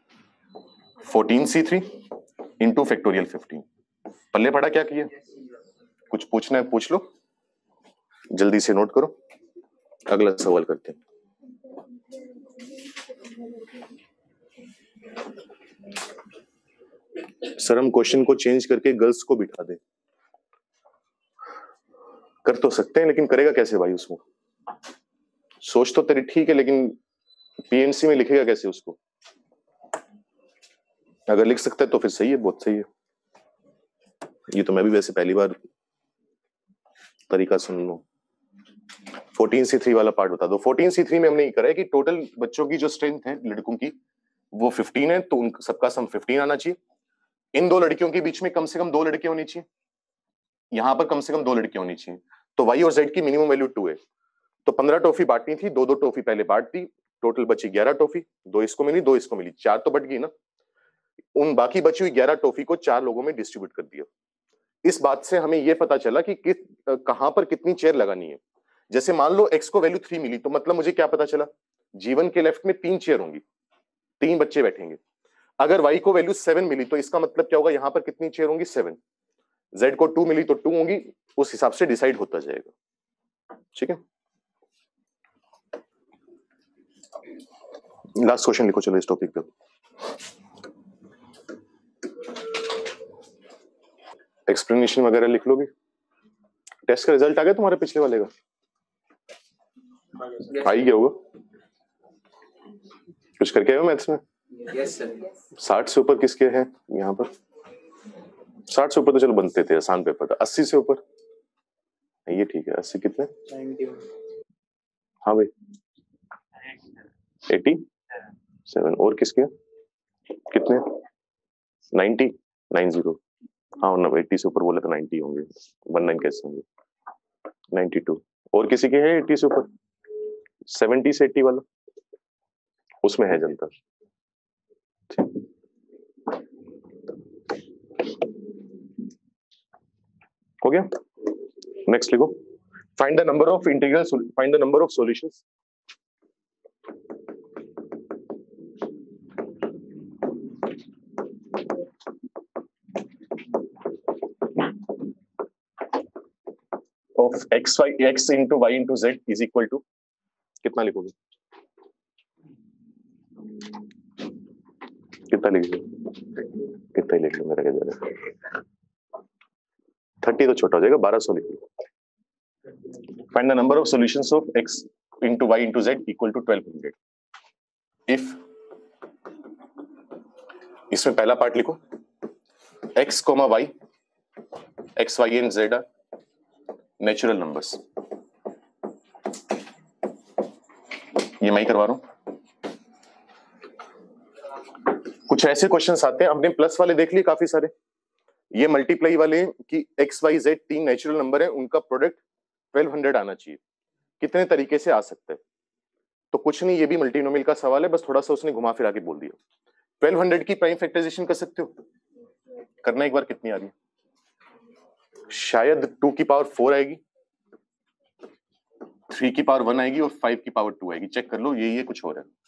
14c3 इंटू फैक्टोरियल 15। पल्ले पड़ा क्या किया? कुछ पूछना है पूछ लो, जल्दी से नोट करो, अगला सवाल करते हैं। सर हम क्वेश्चन को चेंज करके गर्ल्स को बिठा दें। कर तो सकते हैं, लेकिन करेगा कैसे भाई? उसमें सोच तो तेरी ठीक है, लेकिन पीएनसी में लिखेगा कैसे उसको? अगर लिख सकता है तो फिर सही है, बहुत सही है। ये तो मैं भी वैसे पहली बार तरीका सुन लूं। 14c3 वाला पार्ट बता दो। 14c3 में हमने ये करा है कि टोटल बच्चों की जो स्ट्रेंथ है लड़कों की वो 15 है, तो उन सबका सम 15 आना चाहिए। इन दो लड़कियों के बीच में कम से कम 2 लड़कियां होनी चाहिए। यहां पर कम से कम 2 लड़कियां होनी चाहिए। तो y और z की मिनिमम वैल्यू 2 है। तो 15 टॉफी बांटनी थी, 2-2 टॉफी पहले बांट दी। टोटल बची 11 टॉफी। 2 इसको मिली, 2 इसको मिली, 4 तो बट गई ना। उन बाकी बची हुई 11 टॉफी को 4 लोगों में डिस्ट्रीब्यूट कर दिया। इस बात से हमें यह पता चला कि कहां पर कितनी चेयर लगानी है। जैसे मान लो x को वैल्यू 3 मिली, तो मतलब मुझे क्या पता चला? G1 के लेफ्ट में 3 चेयर होंगी, 3 बच्चे बैठेंगे। अगर y को वैल्यू 7 मिली तो इसका मतलब क्या होगा? यहां पर कितनी चेयर होंगी? 7। z को 2 मिली तो 2 होंगी। उस हिसाब से डिसाइड होता जाएगा। ठीक है, लास्ट क्वेश्चन लिखो चलो इस टॉपिक पे। एक्सप्लेनेशन वगैरह लिख लोगे? टेस्ट का रिजल्ट आ गया तुम्हारे पिछले वाले का? आ ही गया होगा। कुछ करके आए हो मैथ्स में? Yes sir. 60 से ऊपर किसके हैं यहाँ पर? 60 से ऊपर तो चलो बनते थे, आसान पेपर था। 80 से ऊपर? ये ठीक है। 80 कितने? 91। हाँ भाई 87। और किसके? कितने? 90? 90? हाँ ना, 80 से ऊपर बोले तो 90 होंगे। 19 कैसे होंगे? 92। और किसी के है 80 से ऊपर? 70 से 80 वाला उसमें है जनता। हो गया? नेक्स्ट लिखो। Find the number of integral, find the number of solutions. Of x into y into z is equal to कितना लिखोगे? कितना लिख लो? कितना लिख लो, मेरा क्या जा रहा है? 30 तो छोटा हो जाएगा, 1200 लिख लो। Find the number of solutions of x into y into z equal to 1200 if, इसमें पहला पार्ट लिखो x, y, x, y and z are natural numbers. ये मैं ही करवा रहा हूं। कुछ ऐसे क्वेश्चंस आते हैं, हमने प्लस वाले देख लिए काफी सारे, ये मल्टीप्लाई वाले कि x, y, z तीन नेचुरल नंबर है, उनका प्रोडक्ट 1200 आना चाहिए। कितने तरीके से आ सकते हैं? तो कुछ नहीं, ये भी मल्टीनोमियल का सवाल है, बस थोड़ा सा उसने घुमा फिरा के बोल दिया। 1200 की प्राइम फैक्टराइजेशन कर सकते हो? करना एक बार, कितनी आ रही है? शायद 2 की पावर 4 आएगी, 3 की पावर 1 आएगी और 5 की पावर 2 आएगी। चेक कर लो, ये कुछ हो रहा है।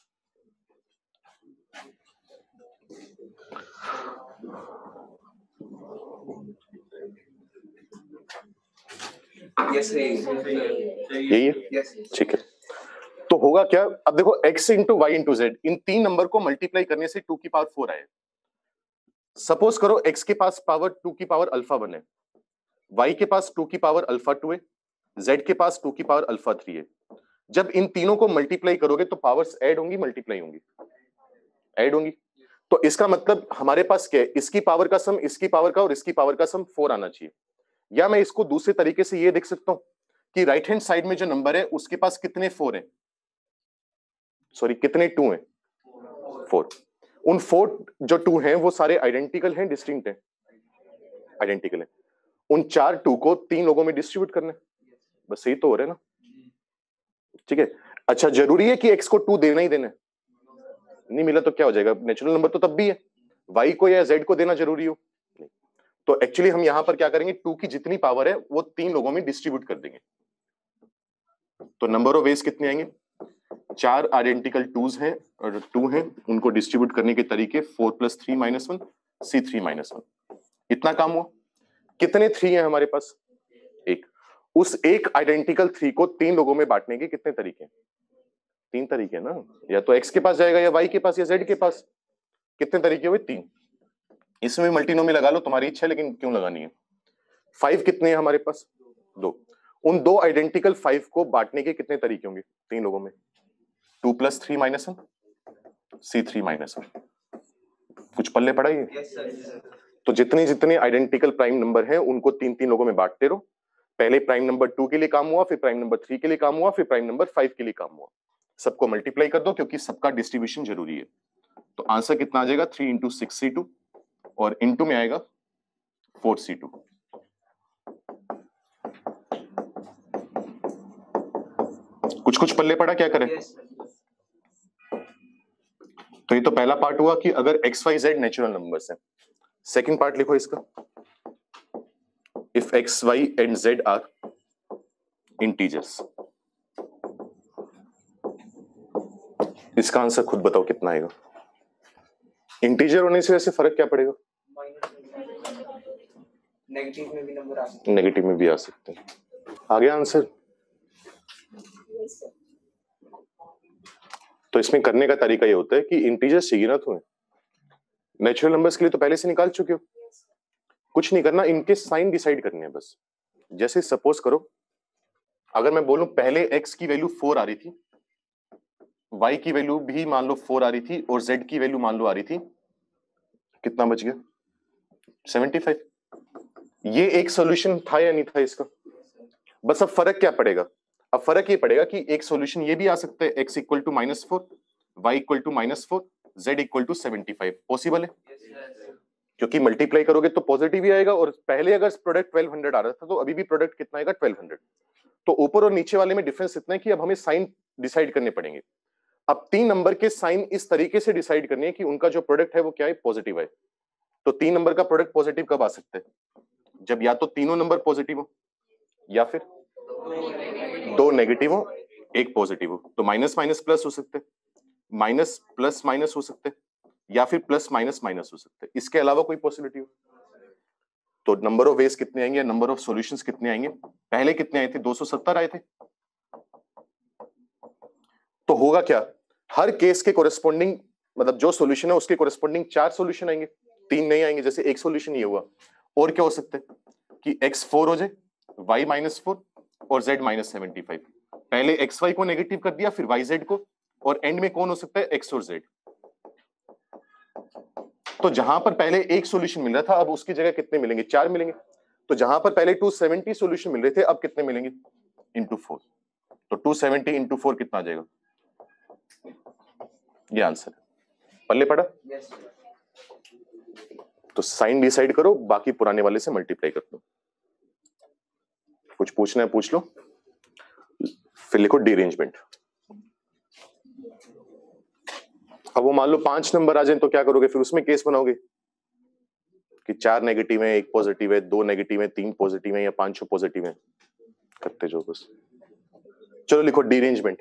यही है, ठीक है। तो होगा क्या, अब देखो x into y into z, इन तीन नंबर को मल्टीप्लाई करने से 2 की पावर 4 आए। सपोज करो x के पास पावर 2 की पावर अल्फा 1 है, y के पास 2 की पावर अल्फा 2 है, z के पास 2 की पावर अल्फा 3 है। जब इन तीनों को मल्टीप्लाई करोगे तो पावर्स ऐड होंगी, मल्टीप्लाई होंगी, ऐड होंगी। तो इसका मतलब हमारे पास क्या है, इसकी पावर का सम, इसकी पावर का और इसकी पावर का सम 4 आना चाहिए। या मैं इसको दूसरे तरीके से ये देख सकता हूं कि राइट हैंड साइड में जो नंबर है उसके पास कितने 4 हैं, सॉरी कितने 2 हैं? 4। उन 4 जो 2 हैं वो सारे आइडेंटिकल हैं, डिस्टिंक्ट हैं? आइडेंटिकल हैं। उन 4 2 को 3 लोगों में डिस्ट्रीब्यूट करना है, बस यही तो हो रहा है ना। ठीक है, अच्छा जरूरी है कि x को 2 देना ही देना है? नहीं मिला तो क्या हो जाएगा, नेचुरल नंबर तो तब भी है, y को या z को देना जरूरी हो? नहीं। तो एक्चुअली हम यहां पर क्या करेंगे, 2 की जितनी पावर है वो 3 लोगों में डिस्ट्रीब्यूट कर देंगे। तो नंबर ऑफ वेज कितने आएंगे? 4 आइडेंटिकल 2s हैं और 2 हैं, उनको डिस्ट्रीब्यूट करने के तरीके 4 + 3 - 1 C3 - 1। इतना काम हुआ। कितने 3 हैं हमारे पास? एक। उस एक आइडेंटिकल 3 को 3 लोगों में बांटने के कितने तरीके? 3 तरीके ना, या तो x के पास जाएगा या y के पास या z के पास। कितने तरीके हुए? 3। इसमें मल्टीनोमियल लगा लो, तुम्हारी इच्छा है, लेकिन क्यों लगानी है? 5 कितने हैं हमारे पास? 2। उन 2 आइडेंटिकल 5 को बांटने के कितने तरीके होंगे 3 लोगों में? 2 + 3 - 1 C3 - 1। कुछ पल्ले पड़ा ये? तो जितने जितने आइडेंटिकल प्राइम नंबर हैं उनको 3 लोगों में बांटते रहो। पहले प्राइम नंबर 2 के लिए काम हुआ, फिर प्राइम नंबर 3 के लिए काम हुआ, फिर प्राइम नंबर 5 के लिए काम हुआ। सबको मल्टीप्लाई कर दो क्योंकि सबका डिस्ट्रीब्यूशन जरूरी है। तो आंसर कितना आ जाएगा? 3 × 6C2 और इनटू में आएगा 4C2। कुछ पल्ले पड़ा, क्या करें? तो ये तो पहला पार्ट हुआ कि अगर x, y, z natural numbers हैं। सेकंड पार्ट लिखो इसका, if x, y and z are integers. इसका आंसर खुद बताओ कितना आएगा? इंटीजर होने से वैसे फर्क क्या पड़ेगा? नेगेटिव में भी नंबर आ सकते हैं, नेगेटिव में भी आ सकते हैं। आ गया आंसर? तो इसमें करने का तरीका ये होता है कि इंटीजर्स चाहिए ना तुम्हें, नेचुरल नंबर्स के लिए तो पहले से निकाल चुके हो। कुछ नहीं करना, इनके साइन डिसाइड करने हैं बस। जैसे सपोज करो, अगर मैं बोलूं पहले x की वैल्यू 4 आ रही थी, y की वैल्यू भी मान लो 4 आ रही थी और z की वैल्यू मान लो आ रही थी, कितना बच गया? 75। ये एक सॉल्यूशन था या नहीं था इसका? बस अब फर्क क्या पड़ेगा? अब फर्क ये पड़ेगा कि एक सॉल्यूशन ये भी आ सकता है, x = -4, y = -4, z = 75। पॉसिबल है? क्योंकि मल्टीप्लाई करोगे तो पॉजिटिव ही आएगा, और पहले अगर प्रोडक्ट 1200 आ रहा था तो अभी भी प्रोडक्ट कितना आएगा? 1200। तो ऊपर और नीचे वाले में डिफरेंस इतना है कि अब हमें साइन डिसाइड करने पड़ेंगे। अब 3 नंबर के साइन इस तरीके से डिसाइड करने हैं कि उनका जो प्रोडक्ट है वो क्या है? पॉजिटिव है। तो 3 नंबर का प्रोडक्ट पॉजिटिव कब आ सकता है? जब या तो तीनों नंबर पॉजिटिव हो या फिर 2 नेगेटिव हो, 1 पॉजिटिव हो। तो माइनस माइनस प्लस हो सकते हैं, माइनस प्लस माइनस हो सकते हैं, या फिर प्लस माइनस माइनस हो सकते हैं। इसके अलावा कोई पॉसिबिलिटी हो? तो नंबर ऑफ वेज कितने आएंगे, नंबर ऑफ सॉल्यूशंस कितने आएंगे, पहले कितने आए थे, 270 आए थे। तो होगा क्या, हर केस के कोरेस्पोंडिंग मतलब जो सॉल्यूशन है उसके कोरेस्पोंडिंग 4 सॉल्यूशन आएंगे, 3 नहीं आएंगे, जैसे एक सॉल्यूशन ये हुआ। और क्या हो सकता है कि x 4 हो जाए, y -4 और z -75। पहले xy को नेगेटिव कर दिया, फिर yz को, और एंड में कौन हो सकता है, x और z। तो जहां पर पहले एक सॉल्यूशन मिल रहा था, अब उसकी जगह कितने मिलेंगे, 4 मिलेंगे। तो जहां पर पहले 270 सॉल्यूशन मिल रहे थे, अब कितने मिलेंगे, इंटू 4। तो 270 इंटू 4 कितना आ जाएगा, ये आंसर है। पल्ले पड़ा? यस। तो साइन डिसाइड करो, बाकी पुराने वाले से मल्टीप्लाई कर दो। कुछ पूछना है पूछ लो, फिर लिखो डीअरेंजमेंट। अब वो मान लो 5 नंबर आ जाए तो क्या करोगे, फिर उसमें केस बनाओगे कि 4 नेगेटिव है, 1 पॉजिटिव है, 2 नेगेटिव है, 3 पॉजिटिव है या 5 पॉजिटिव है, करते जाओ बस। चलो लिखो डीअरेंजमेंट।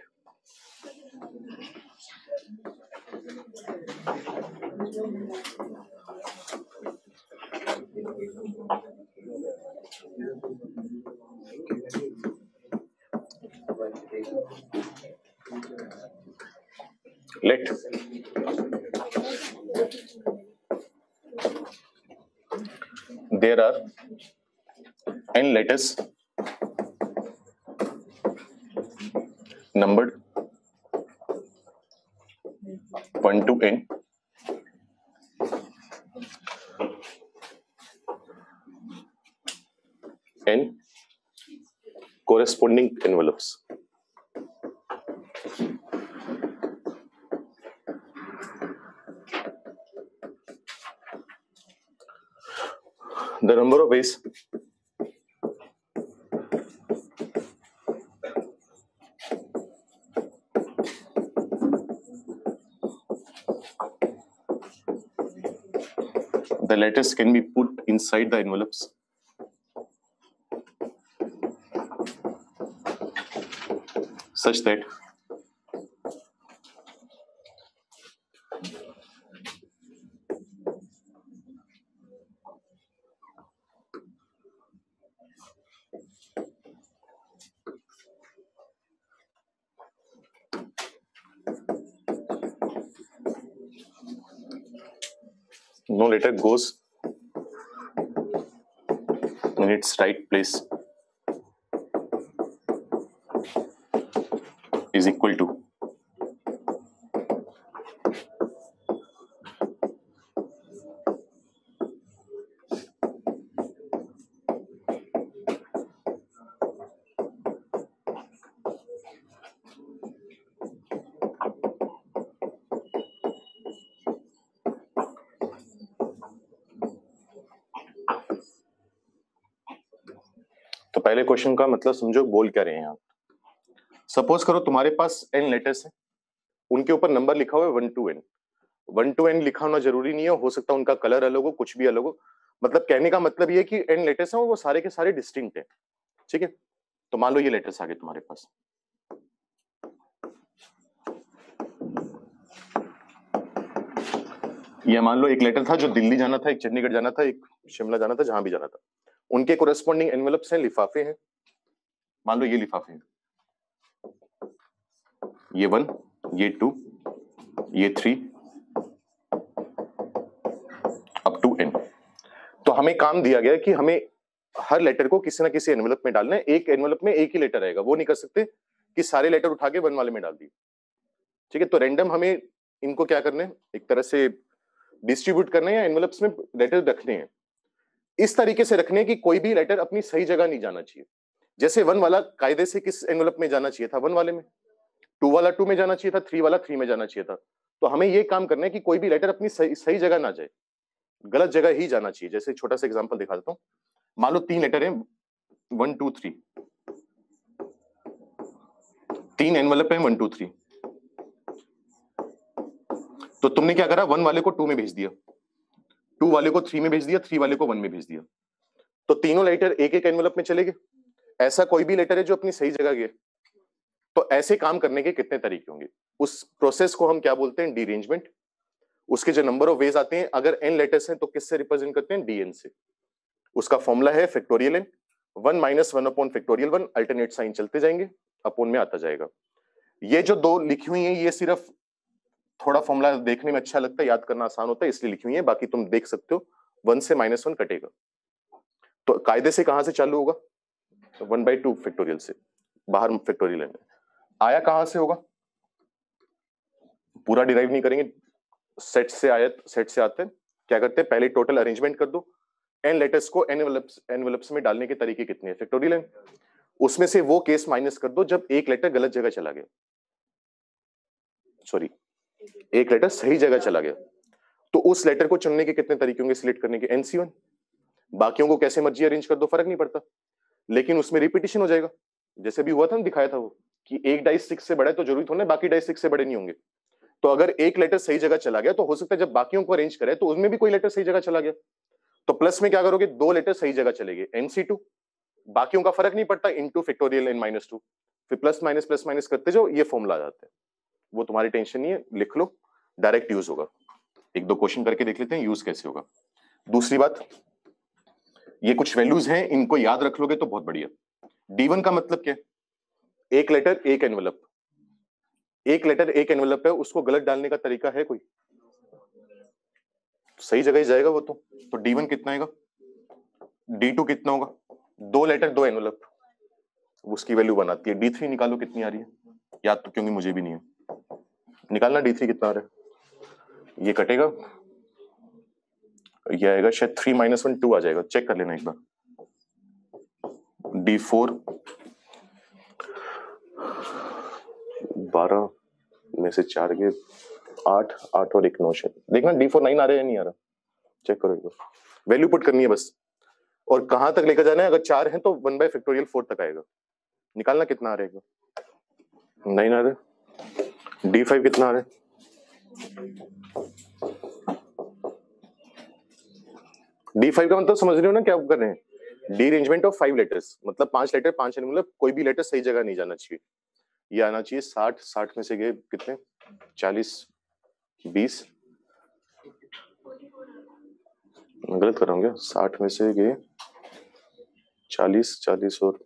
Let there are n letters numbered 1 to n and corresponding envelopes. The number of ways the letters can be put inside the envelopes such that no letter goes in its right place is equal to तो पहले question का मतलब समझो बोल क्या रहे हैं आप। सपोज करो तुम्हारे पास n लेटर्स हैं, उनके ऊपर नंबर लिखा हुआ है 1 to n। 1 to n लिखा होना जरूरी नहीं है, हो सकता है उनका कलर अलग हो, कुछ भी अलग हो। मतलब कहने का मतलब ये है कि n लेटर्स हैं वो सारे के सारे डिस्टिंक्ट हैं, ठीक है। तो मान लो ये लेटर्स आ गए तुम्हारे पास, ये मान लो एक लेटर था जो दिल्ली जाना था, एक चंडीगढ़ जाना था, एक शिमला जाना था, जहां भी जाना था। उनके कोरेस्पोंडिंग एनवेलप्स हैं, लिफाफे हैं। मान लो ये लिफाफे हैं, ये 1, ये 2, ये 3 अप टू n। तो हमें काम दिया गया कि हमें हर लेटर को किसी ना किसी एनवेलप में डालना है। एक एनवेलप में एक ही लेटर आएगा, वो नहीं कर सकते कि सारे लेटर उठा के 1 वाले में डाल दिए, ठीक है। तो रैंडम हमें इनको क्या करना है, एक तरह से डिस्ट्रीब्यूट करने हैं, एनवेलप्स में लेटर रखने हैं। इस तरीके से रखने हैं कि कोई भी लेटर अपनी सही जगह नहीं जाना चाहिए। जैसे 1 वाला कायदे से किस एनवेलप में जाना चाहिए था, 1 वाले में, 2 वाला 2 में जाना चाहिए था, 3 वाला 3 में जाना चाहिए था। तो हमें ये काम करना है कि कोई भी लेटर अपनी सही जगह ना जाए, गलत जगह ही जाना चाहिए। जैसे छोटा सा एग्जांपल दिखा देता हूं। मान लो 3 लेटर हैं, 1 2 3, 3 एनवेलप है 1 2 3। तो तुमने क्या करा, 1 वाले को 2 में भेज दिया, 2 वाले को 3 में भेज दिया, 3 वाले को 1 में भेज दिया। तो तीनों लेटर एक एक एनवेलप में चले गए। ऐसा कोई भी लेटर है जो अपनी सही जगह गया। तो ऐसे काम करने के कितने तरीके होंगे, उस प्रोसेस को हम क्या बोलते हैं, डीअरेंजमेंट। उसके जो नंबर ऑफ वेज आते हैं, अगर n लेटर्स हैं तो किससे रिप्रेजेंट करते हैं, dn से। उसका फॉर्मूला है factorial n, 1 minus 1 upon factorial 1, alternate sign चलते जाएंगे, अपॉन में आता जाएगा। ये जो दो लिखी हुई है ये सिर्फ थोड़ा फॉर्मूला देखने में अच्छा लगता है, याद करना आसान होता है इसलिए लिखी हुई है, बाकी तुम देख सकते हो 1 से -1 कटेगा। तो कायदे से कहां से चालू होगा? 1/2 फैक्टोरियल से, बाहर फैक्टोरियल n आया कहां से होगा? पूरा डिराइव नहीं करेंगे, सेट से आयत, सेट से आते हैं, क्या करते हैं पहले टोटल अरेंजमेंट कर दो, n लेटर्स को एनवेलप्स में डालने के तरीके कितने हैं? फैक्टोरियल n, उसमें से वो केस माइनस कर दो जब एक लेटर गलत जगह चला गया, सॉरी एक लेटर सही जगह चला गया, तो उस लेटर को चुनने के कितने तरीके होंगे सिलेक्ट करने के? NC1। बाकियों को कैसे मर्जी अरेंज कर दो फर्क नहीं पड़ता, लेकिन उसमें रिपीटिशन हो जाएगा, जैसे भी हुआ था ना, दिखाया था वो कि एक डाइस 6 से बड़ा है तो जरूरी थोड़ा बाकी डाइस 6 से बड़े नहीं होंगे। तो अगर एक लेटर सही जगह चला गया तो हो सकता है जब बाकियों को अरेंज करे तो उसमें भी कोई लेटर सही जगह चला गया, तो प्लस में क्या करोगे? 2 लेटर सही जगह चलेंगे, NC2, बाकियों का फर्क नहीं पड़ता, इनटू फैक्टोरियल n - 2, फिर प्लस माइनस करते जाओ, ये फॉर्मूला आ जाता है। वो तुम्हारी टेंशन नहीं है, लिख लो, डायरेक्ट यूज होगा। एक दो क्वेश्चन करके देख लेते हैं यूज कैसे होगा। दूसरी बात, ये कुछ वैल्यूज हैं, इनको याद रख लोगे तो बहुत बढ़िया। D1 का मतलब क्या है? एक लेटर एक एनवेलप, एक लेटर एक एनवेलप है, उसको गलत डालने का तरीका है कोई? सही जगह ही जाएगा वो तो D1 कितना आएगा? D2 कितना होगा? 2 लेटर 2 एनवेलप, उसकी वैल्यू बनाती है। D3 निकालो कितनी आ रही है, याद तो क्योंकि मुझे भी नहीं है, निकालना D3 कितना आ रहा है, ये कटेगा, ये आएगा शायद 3 - 1 2 आ जाएगा, चेक कर लेना एक बार। D4 12 में से 4 गए 8, 8 और 1 9, शायद देखना D4 9 आ रहा है या नहीं आ रहा, चेक करो एक बार। वैल्यू पुट करनी है बस, और कहां तक लेकर जाना है? अगर 4 है तो 1/4 तक आएगा, निकालना कितना आ रहेगा? 9 आ रहा है। D5 कितना आ रहा है? D5 का मतलब समझ रहे हो ना क्या कर रहे हैं? डीअरेंजमेंट ऑफ 5 लेटर्स, मतलब 5 लेटर 5 मतलब कोई भी लेटर सही जगह नहीं जाना चाहिए। ये आना चाहिए 60, 60 में से गए कितने? 40, 20, गलत कर रहा हूँ क्या? 60 में से गए 40, 40 और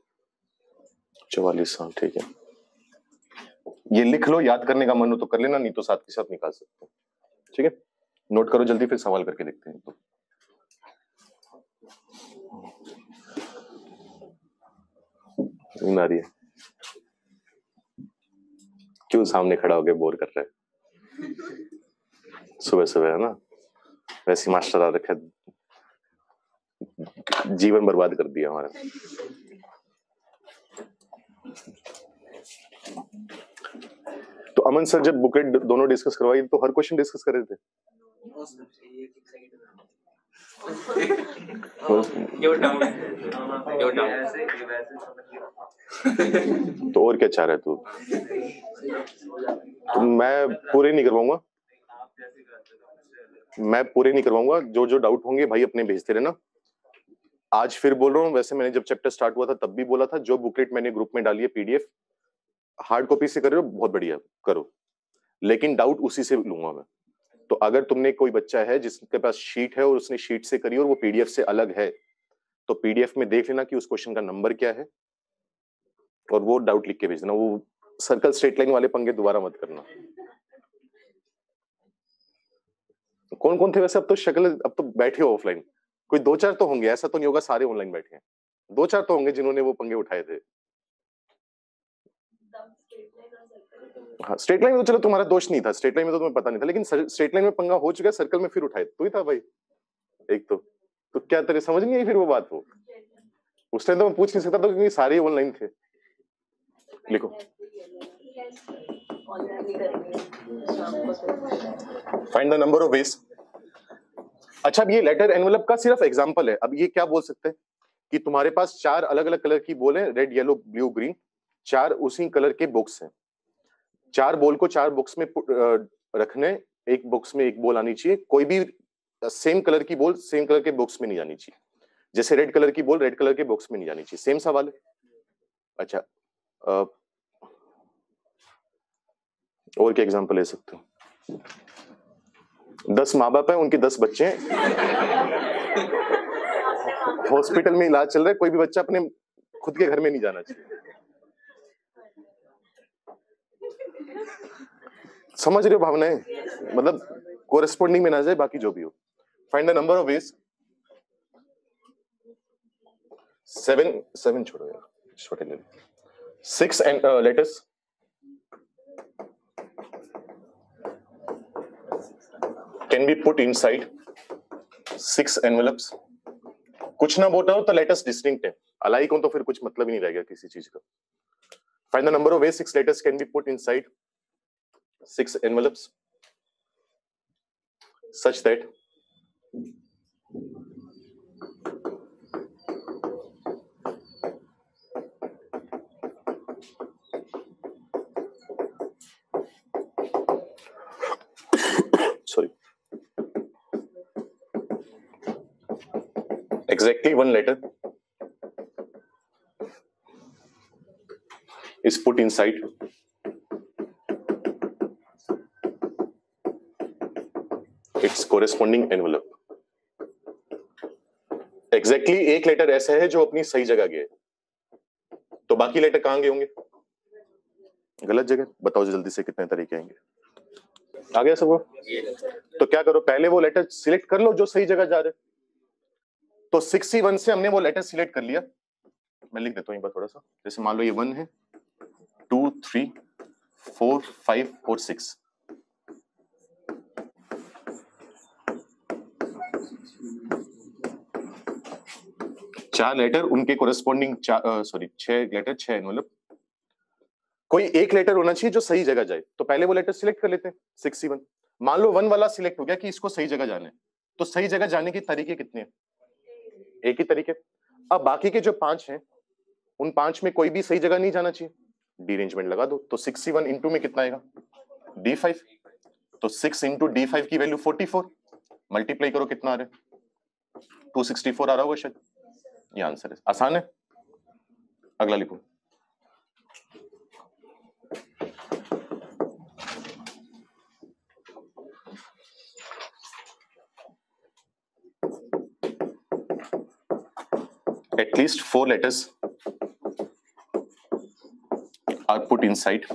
44, हाँ ठीक है। ये लिख लो, याद करने का मन हो तो कर लेना, नहीं तो साथ के साथ निकाल सकते हो, ठीक है? नोट करो जल्दी, फिर सवाल करके देखते हैं। तो नींद आ रही है, क्यों सामने खड़ा होके बोर कर रहा है? सुबह सुबह है ना, वैसे मास्टर आ रखा, जीवन बर्बाद कर दिया हमारा। तो अमन सर जब बुकलेट दोनों डिस्कस करवाई तो हर क्वेश्चन डिस्कस कर रहे थे? तो और क्या चाह रहा है तू? तो मैं पूरे नहीं करवाऊंगा, मैं पूरे नहीं करवाऊंगा, जो जो डाउट होंगे भाई अपने भेजते रहना। आज फिर बोल रहा हूँ, वैसे मैंने जब चैप्टर स्टार्ट हुआ था तब भी बोला था, जो बुकलेट मैंने ग्रुप में डाली है PDF, हार्ड कॉपी से कर रहे हो बहुत बढ़िया करो, लेकिन डाउट उसी से लूंगा मैं। तो अगर तुमने कोई बच्चा है जिसके पास शीट है और उसने शीट से करी और वो PDF से अलग है, तो PDF में देख लेना कि उस क्वेश्चन का नंबर क्या है और वो डाउट लिख के भेज देना। वो सर्कल स्ट्रेट लाइन वाले पंगे दोबारा मत करना। कौन कौन थे वैसे? अब तो शक्ल, अब तो बैठे हो ऑफलाइन, कोई 2-4 तो होंगे, ऐसा तो नहीं होगा सारे ऑनलाइन बैठे हैं। 2-4 तो होंगे जिन्होंने वो पंगे उठाए थे। हाँ स्ट्रेट लाइन में तो चलो तुम्हारा दोष नहीं था, स्ट्रेट लाइन में तो तुम्हें पता नहीं था, लेकिन स्ट्रेट लाइन में पंगा हो चुका है, सर्कल में फिर उठाए तू ही था भाई एक तो क्या तेरे समझ नहीं आई फिर वो बात? वो उस टाइम तो मैं पूछ नहीं सकता था क्योंकि सारे ऑनलाइन थे। लिखो find the number of ways. अच्छा अब ये लेटर एनवेलप का सिर्फ एग्जांपल है। अब ये क्या बोल सकते हैं कि तुम्हारे पास 4 अलग अलग कलर की बॉल है, रेड येलो ब्लू ग्रीन, 4 उसी कलर के बॉक्स हैं। 4 बॉल को 4 बॉक्स में रखने, एक बॉक्स में एक बॉल आनी चाहिए, कोई भी सेम कलर की बॉल सेम कलर के बॉक्स में नहीं जानी चाहिए। जैसे रेड कलर की बॉल रेड कलर के बॉक्स में नहीं जानी चाहिए, सेम सवाल है। अच्छा और क्या एग्जांपल ले सकते हो? 10 माँ बाप है, उनके 10 बच्चे हैं, हॉस्पिटल में इलाज चल रहा है, कोई भी बच्चा अपने खुद के घर में नहीं जाना चाहिए। समझ रहे हो भावनाएं? मतलब कोरेस्पोंडिंग में ना जाए, बाकी जो भी हो। Find the number of ways. 7 छोड़ो यार, छोटे ले लो। 6 and letters can be put inside 6 envelopes। कुछ ना बोटा हो तो लेटर्स डिस्टिंक्ट है, अलाइक हो तो फिर कुछ मतलब ही नहीं रहेगा किसी चीज का। Find the number of ways 6 letters can be put inside 6 envelopes such that sorry, exactly one letter is put inside its corresponding envelope। Exactly एक लेटर ऐसा है जो अपनी सही जगह गया है, तो बाकी लेटर कहां गए होंगे? गलत जगह। बताओ जल्दी से कितने तरीके आएंगे? आ गया सबको? तो क्या करो, पहले वो लेटर सिलेक्ट कर लो जो सही जगह जा रहे। तो 61 से हमने वो लेटर सिलेक्ट कर लिया। मैं लिख देता हूं एक बार थोड़ा सा, जैसे मान लो ये 1 है, 2, 3, 4, 5 और 6। चार लेटर उनके कोरेस्पोंडिंग, सॉरी 6 लेटर 6 एनवलप। कोई एक लेटर होना चाहिए जो सही जगह जाए, तो पहले वो लेटर सिलेक्ट कर लेते हैं 61। मान लो 1 वाला सिलेक्ट हो गया कि इसको सही जगह जाना है, तो सही जगह जाने के तरीके कितने हैं? एक ही तरीके। अब बाकी के जो 5 हैं, उन 5 में कोई भी सही जगह नहीं जाना चाहिए, डीअरेंजमेंट लगा दो। तो 61 इंटू में कितना आएगा? D5। तो 6 इंटू D5 की वैल्यू 44, मल्टीप्लाई करो कितना आ रहा है? 264 आ रहा होगा शायद। ये आंसर है। आसान है। अगला लिखो। At least 4 letters are put inside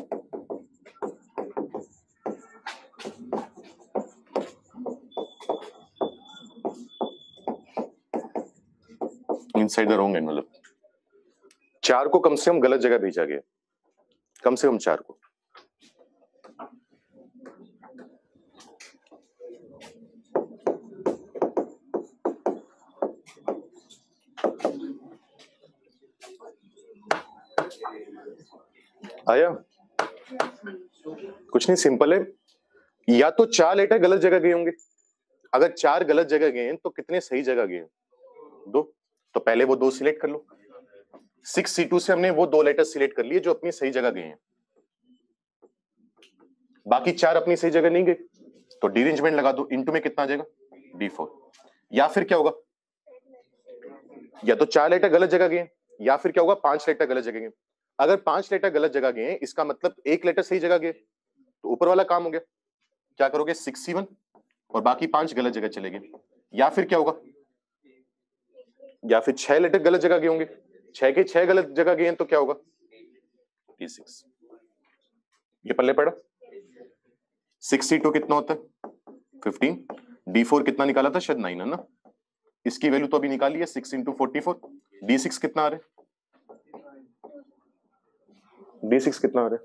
the wrong envelope। 4 को कम से कम गलत जगह भेजा गया, कम से कम 4 को। आया? कुछ नहीं, सिंपल है। या तो 4 लेटर गलत जगह गए होंगे। अगर 4 गलत जगह गए हैं तो कितने सही जगह गए? 2। तो पहले वो 2 सिलेक्ट कर लो। 6C2 से हमने वो 2 लेटर सिलेक्ट कर लिए जो अपनी सही जगह गए हैं। बाकी 4 अपनी सही जगह नहीं गए, तो डीअरेंजमेंट लगा दो। इंटू में कितना आ जाएगा? D4। या फिर क्या होगा? या तो 4 लेटर गलत जगह गए, या फिर क्या होगा? 5 लेटर गलत जगह गए। अगर 5 लेटर गलत जगह गए, इसका मतलब 1 लेटर सही जगह गए, तो ऊपर वाला काम हो गया। क्या करोगे? 61 और बाकी 5 गलत जगह चले गए। या फिर क्या होगा? या फिर 6 लेटर गलत जगह गए होंगे, 6 के 6 गलत जगह गए तो क्या होगा? D6। ये पल्ले पड़ा। 62 कितना होता है? 15। D4 कितना निकाला था? शायद 9 है ना। इसकी वैल्यू तो अभी निकाली है, 6 इंटू 44। D6 कितना आ रहा है? D6 कितना आ रहा है?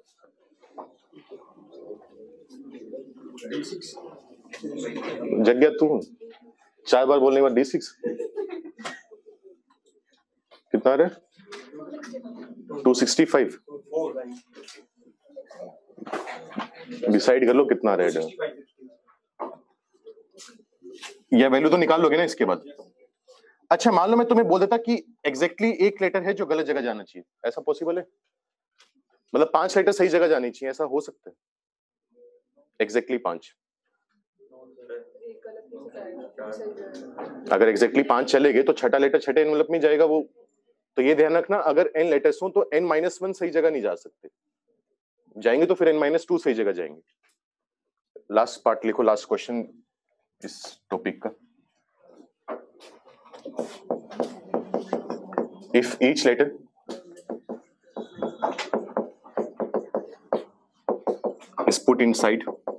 जग गया तू? 4 बार बोलने के बाद D6 कितना आ रहा है? 265। डिसाइड कर लो कितना आ रहा है। यह वैल्यू तो निकाल लोगे ना इसके बाद। अच्छा, मान लो मैं तुम्हें बोल देता कि एग्जैक्टली एक लेटर है जो गलत जगह जाना चाहिए, ऐसा पॉसिबल है? मतलब 5 लेटर सही जगह जानी चाहिए, ऐसा हो सकता है? एग्जैक्टली 5। अगर एग्जैक्टली 5 चले गए तो छठा लेटर छठे एनवेलप में जाएगा वो। तो ये ध्यान रखना, अगर n लेटर्स हो तो n-1 सही जगह नहीं जा सकते, जाएंगे तो फिर n-2 सही जगह जाएंगे। लास्ट पार्ट लिखो, लास्ट क्वेश्चन इस टॉपिक का। If each letter is put inside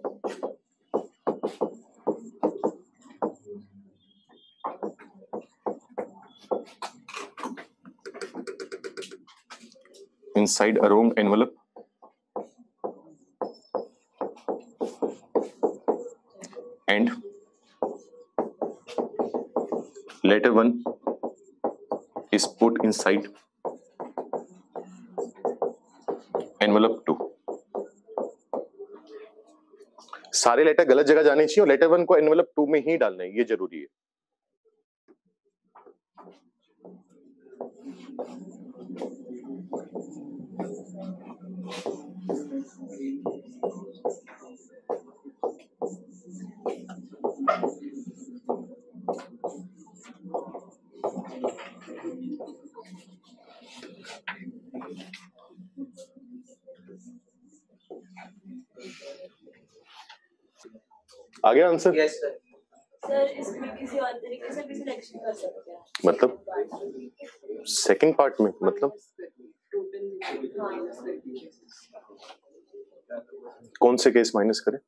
a wrong envelope and letter 1 is put inside envelope 2, सारे लेटर गलत जगह जाने चाहिए और लेटर 1 को एनवेलप 2 में ही डालना है, ये जरूरी है। आ गया आंसर? Yes sir. सर इसमें किसी और तरीके से भी सिलेक्शन कर सकते हैं, मतलब सेकंड पार्ट में, मतलब कौन से केस माइनस करें?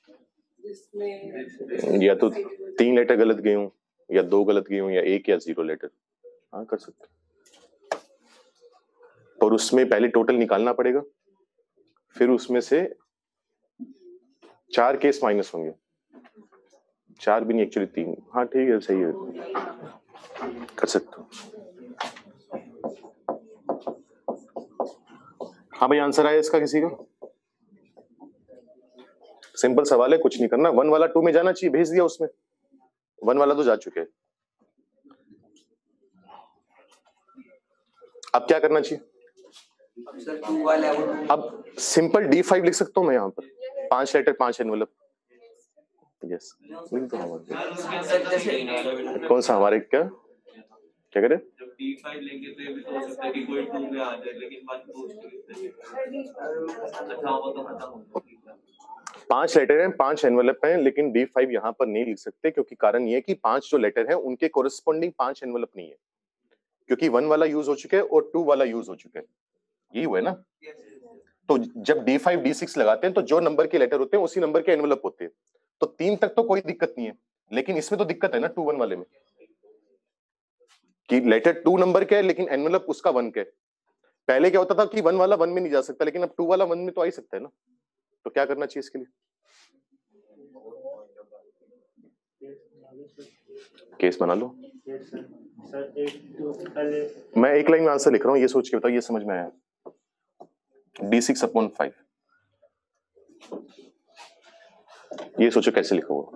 या तो 3 लेटर गलत गए हूं या 2 गलत गए हूं या 1 या 0 लेटर, हाँ कर सकते। और उसमें पहले टोटल निकालना पड़ेगा, फिर उसमें से 4 केस माइनस होंगे, 4 भी नहीं एक्चुअली 3, हाँ ठीक है सही है, कर सकते हो। हाँ भाई आंसर आया इसका किसी का? सिंपल सवाल है, कुछ नहीं करना, 1 वाला 2 में जाना चाहिए, भेज दिया उसमें, 1 वाला तो जा चुके हैं। अब क्या करना चाहिए? सर 2 वाला वो अब सिंपल D5 लिख सकता हूं मैं यहाँ पर, 5 लेटर 5 एनवेलप। यस लिख दो हमारे, सर जैसे कौन सा हमारे क्या करें? जब D5 लेंगे तो ये भी तो हो सकता है कि कोई 2 में आ जाए, लेकिन 1 पोस्ट अच्छा हो तो खत्म हो। 5 लेटर हैं, 5 एनवेलप हैं, लेकिन D5 यहाँ पर नहीं लिख सकते, क्योंकि कारण ये है कि 5 जो लेटर हैं उनके कोरिस्पोंडिंग 5 एनवेलप नहीं है, क्योंकि 1 वाला यूज हो चुका है और 2 वाला यूज हो चुका है, यही हुआ है ना। तो जब D5 D6 लगाते हैं तो जो नंबर के लेटर होते हैं उसी नंबर के एनवेलप होते हैं, तो 3 तक तो कोई दिक्कत नहीं है, लेकिन इसमें तो दिक्कत है ना 2 1 वाले में, कि लेटर 2 नंबर का है लेकिन एनवेलप उसका 1 का है। पहले क्या होता था कि 1 वाला 1 में नहीं जा सकता, लेकिन अब 2 वाला 1 में तो आ ही सकता है ना। तो क्या करना चाहिए इसके लिए? केस बना लो। मैं एक लाइन में आंसर लिख रहा हूं, ये सोच के बताओ ये समझ में आया? D6/5, ये सोचो कैसे लिखा हुआ?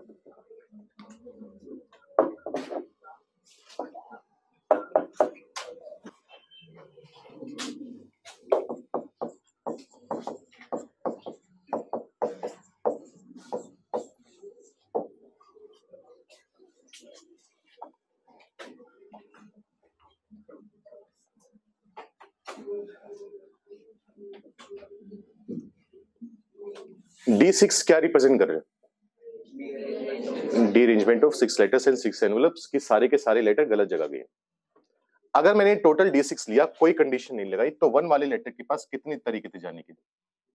D6 क्या रिप्रेजेंट कर रहे हैं? Derangement of 6 letters and 6 envelopes, की सारे के सारे लेटर गलत जगह गए। अगर मैंने टोटल D6 लिया, कोई कंडीशन नहीं लगाई, तो 1 वाले लेटर के पास कितने तरीके थे जाने के?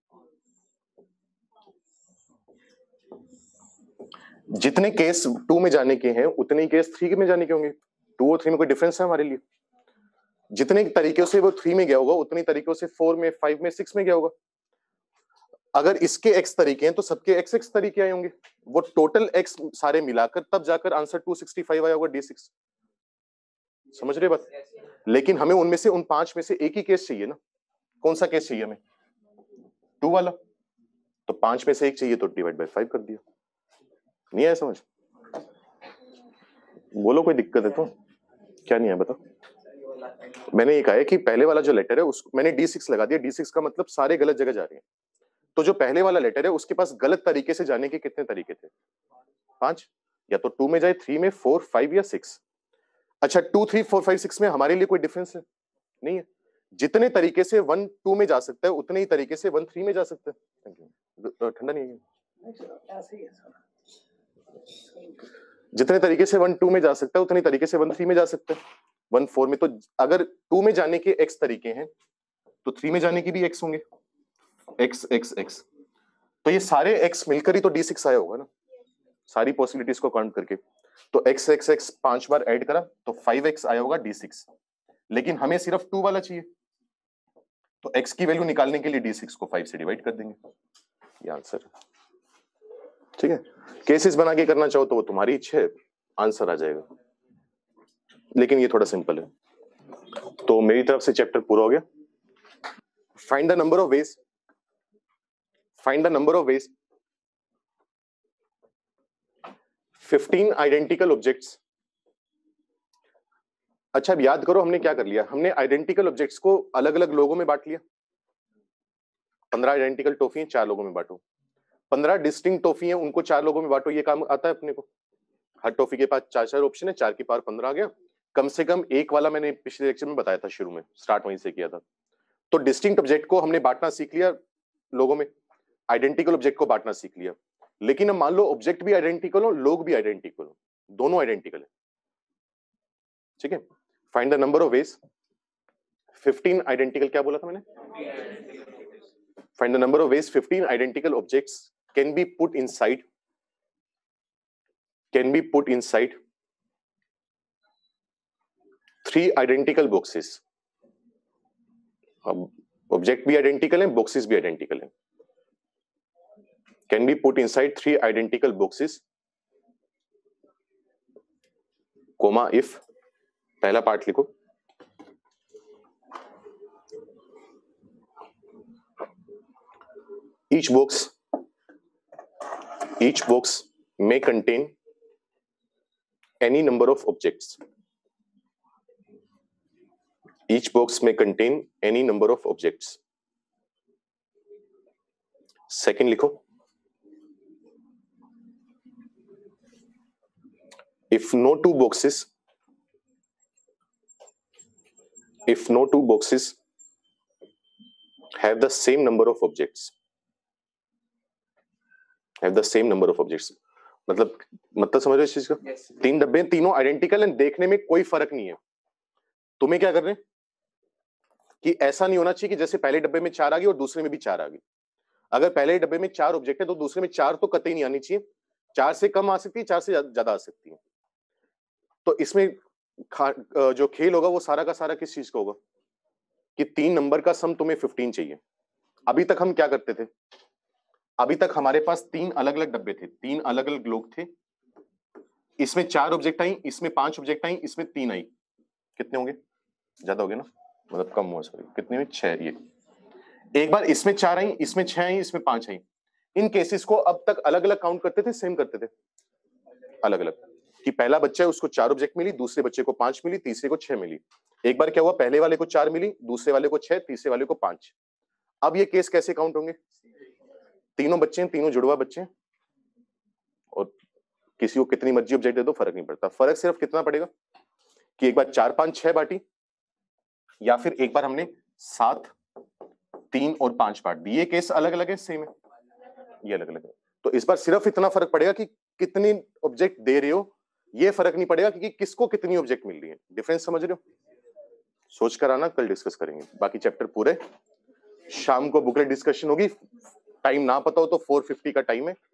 जितने केस 2 में जाने के हैं उतने ही केस 3 में जाने के होंगे। 2 और 3 में कोई डिफरेंस है हमारे लिए? जितने तरीके से वो 3 में गया होगा उतने तरीकों से 4 में, 5 में, 6 में गया होगा। अगर इसके x तरीके हैं तो सबके x तरीके आए होंगे, वो टोटल x सारे मिलाकर तब जाकर आंसर 265 आया होगा D6। समझ रहे बात? लेकिन हमें उनमें से उन 5 में से एक ही केस चाहिए ना। कौन सा केस चाहिए हमें? 2 वाला। तो 5 में से एक चाहिए तो डिवाइड बाय 5 कर दिया। नहीं आया समझ? बोलो कोई दिक्कत है तो? क्या नहीं है बताओ? मैंने ये कहा है कि पहले वाला जो लेटर है उसको मैंने D6 लगा दिया। D6 का मतलब सारे गलत जगह जा रहे हैं। तो जो पहले वाला लेटर है उसके पास गलत तरीके से जाने के कितने तरीके थे? 5। या तो 2 में जाए, 3 में, 4, 5 या 6। अच्छा 2, 3, 4, 5, 6 में हमारे लिए कोई डिफरेंस है? नहीं है। जितने तरीके से 1 2 में जा सकता है उतने ही तरीके से 1 3 में जा सकता है। Thank you. ठंडा नहीं है? जितने तरीके से 1 2 में जा सकता है उतने तरीके से 1 3 में जा सकता है। 1 4 में, तो अगर 2 में जाने के x तरीके हैं तो 3 में जाने के भी x होंगे, x x x, तो ये सारे x मिलकर ही तो d6 आया होगा ना, सारी पॉसिबिलिटीज को काउंट करके। तो x x x 5 बार ऐड करा तो 5x आया होगा d6, लेकिन हमें सिर्फ 2 वाला चाहिए, तो x की वैल्यू निकालने के लिए d6 को 5 से डिवाइड कर देंगे, ये आंसर है। ठीक है, केसेस बना के करना चाहो तो वो तुम्हारी इच्छा है, आंसर आ जाएगा, लेकिन ये थोड़ा सिंपल है। तो मेरी तरफ से चैप्टर पूरा हो गया। Find the number of ways, find the number of ways 15 identical objects. अच्छा अब याद करो हमने क्या कर लिया, हमने आइडेंटिकल ऑब्जेक्ट्स को अलग अलग लोगों में बांट लिया। 15 आइडेंटिकल टॉफी 4 लोगों में बांटो, 15 डिस्टिंक्ट टॉफी है उनको 4 लोगों में बांटो, ये काम आता है अपने को। हर टॉफी के पास 4 ऑप्शन है, 4 की पावर 15 आ गया। कम से कम एक वाला मैंने पिछले लेक्चर में बताया था, शुरू में स्टार्ट वहीं से किया था। तो डिस्टिंक्ट ऑब्जेक्ट को हमने बांटना सीख लिया लोगों में, आइडेंटिकल ऑब्जेक्ट को बांटना सीख लिया। लेकिन अब मान लो ऑब्जेक्ट भी आइडेंटिकल हो, लोग भी आइडेंटिकल हो, दोनों आइडेंटिकल है। ठीक है, find the number of ways 15 identical, क्या बोला था मैंने, find the number of ways 15 identical objects can be put inside, can be put inside 3 identical boxes. अब ऑब्जेक्ट भी आइडेंटिकल है, बॉक्सेस भी आइडेंटिकल है। Can be put inside 3 identical boxes, comma if, पहला पार्ट लिखो, each box may contain any number of objects, each box may contain any number of objects। Second लिखो, if no two boxes have the same number of objects, have the same number of objects, मतलब समझ रहे हो इस चीज का? Yes. 3 डब्बे, तीनों आइडेंटिकल हैं, देखने में कोई फर्क नहीं है। तुम्हें क्या करना है कि ऐसा नहीं होना चाहिए कि जैसे पहले डब्बे में 4 आ गई और दूसरे में भी 4 आ गई। अगर पहले डब्बे में 4 ऑब्जेक्ट है तो दूसरे में 4 तो कतई नहीं आनी चाहिए, 4 से कम आ सकती है, 4 से ज्यादा आ सकती है। तो इसमें जो खेल होगा वो सारा का सारा किस चीज का होगा कि 3 नंबर का सम तुम्हें 15 चाहिए। अभी तक हम क्या करते थे, अभी तक हमारे पास 3 अलग अलग डब्बे थे, 3 अलग अलग लोग थे, इसमें 4 ऑब्जेक्ट आई, इसमें 5 ऑब्जेक्ट आई, इसमें 3 आई, कितने होंगे, ज्यादा हो गए ना, मतलब कम हुआ, सॉरी कितने में 6। ये एक बार इसमें 4 आई, इसमें 6 आई, इसमें 5 आई। इन केसेस को अब तक अलग अलग काउंट करते थे, सेम करते थे, अलग अलग, कि पहला बच्चा है उसको 4 ऑब्जेक्ट मिली, दूसरे बच्चे को 5 मिली, तीसरे को 6 मिली। एक बार क्या हुआ, पहले वाले को 4 मिली, दूसरे वाले को 6, तीसरे वाले को 5। अब ये केस कैसे काउंट होंगे, तीनों बच्चे हैं, तीनों जुड़वा बच्चे हैं, और किसी को कितनी मर्जी ऑब्जेक्ट दे दो फर्क नहीं पड़ता। फर्क सिर्फ कितना पड़ेगा कि एक बार 4 5 6 बांटी, या फिर एक बार हमने 7 3 और 5 बांट दी। ये केस अलग अलग है, सेम है, ये अलग अलग है। तो इस बार सिर्फ इतना फर्क पड़ेगा कि कितनी ऑब्जेक्ट दे रहे हो, ये फर्क नहीं पड़ेगा कि किसको कितनी ऑब्जेक्ट मिल रही है। डिफरेंस समझ रहे हो? सोच कर आना, कल डिस्कस करेंगे। बाकी चैप्टर पूरे शाम को बुकलेट डिस्कशन होगी। टाइम ना पता हो तो 4:50 का टाइम है,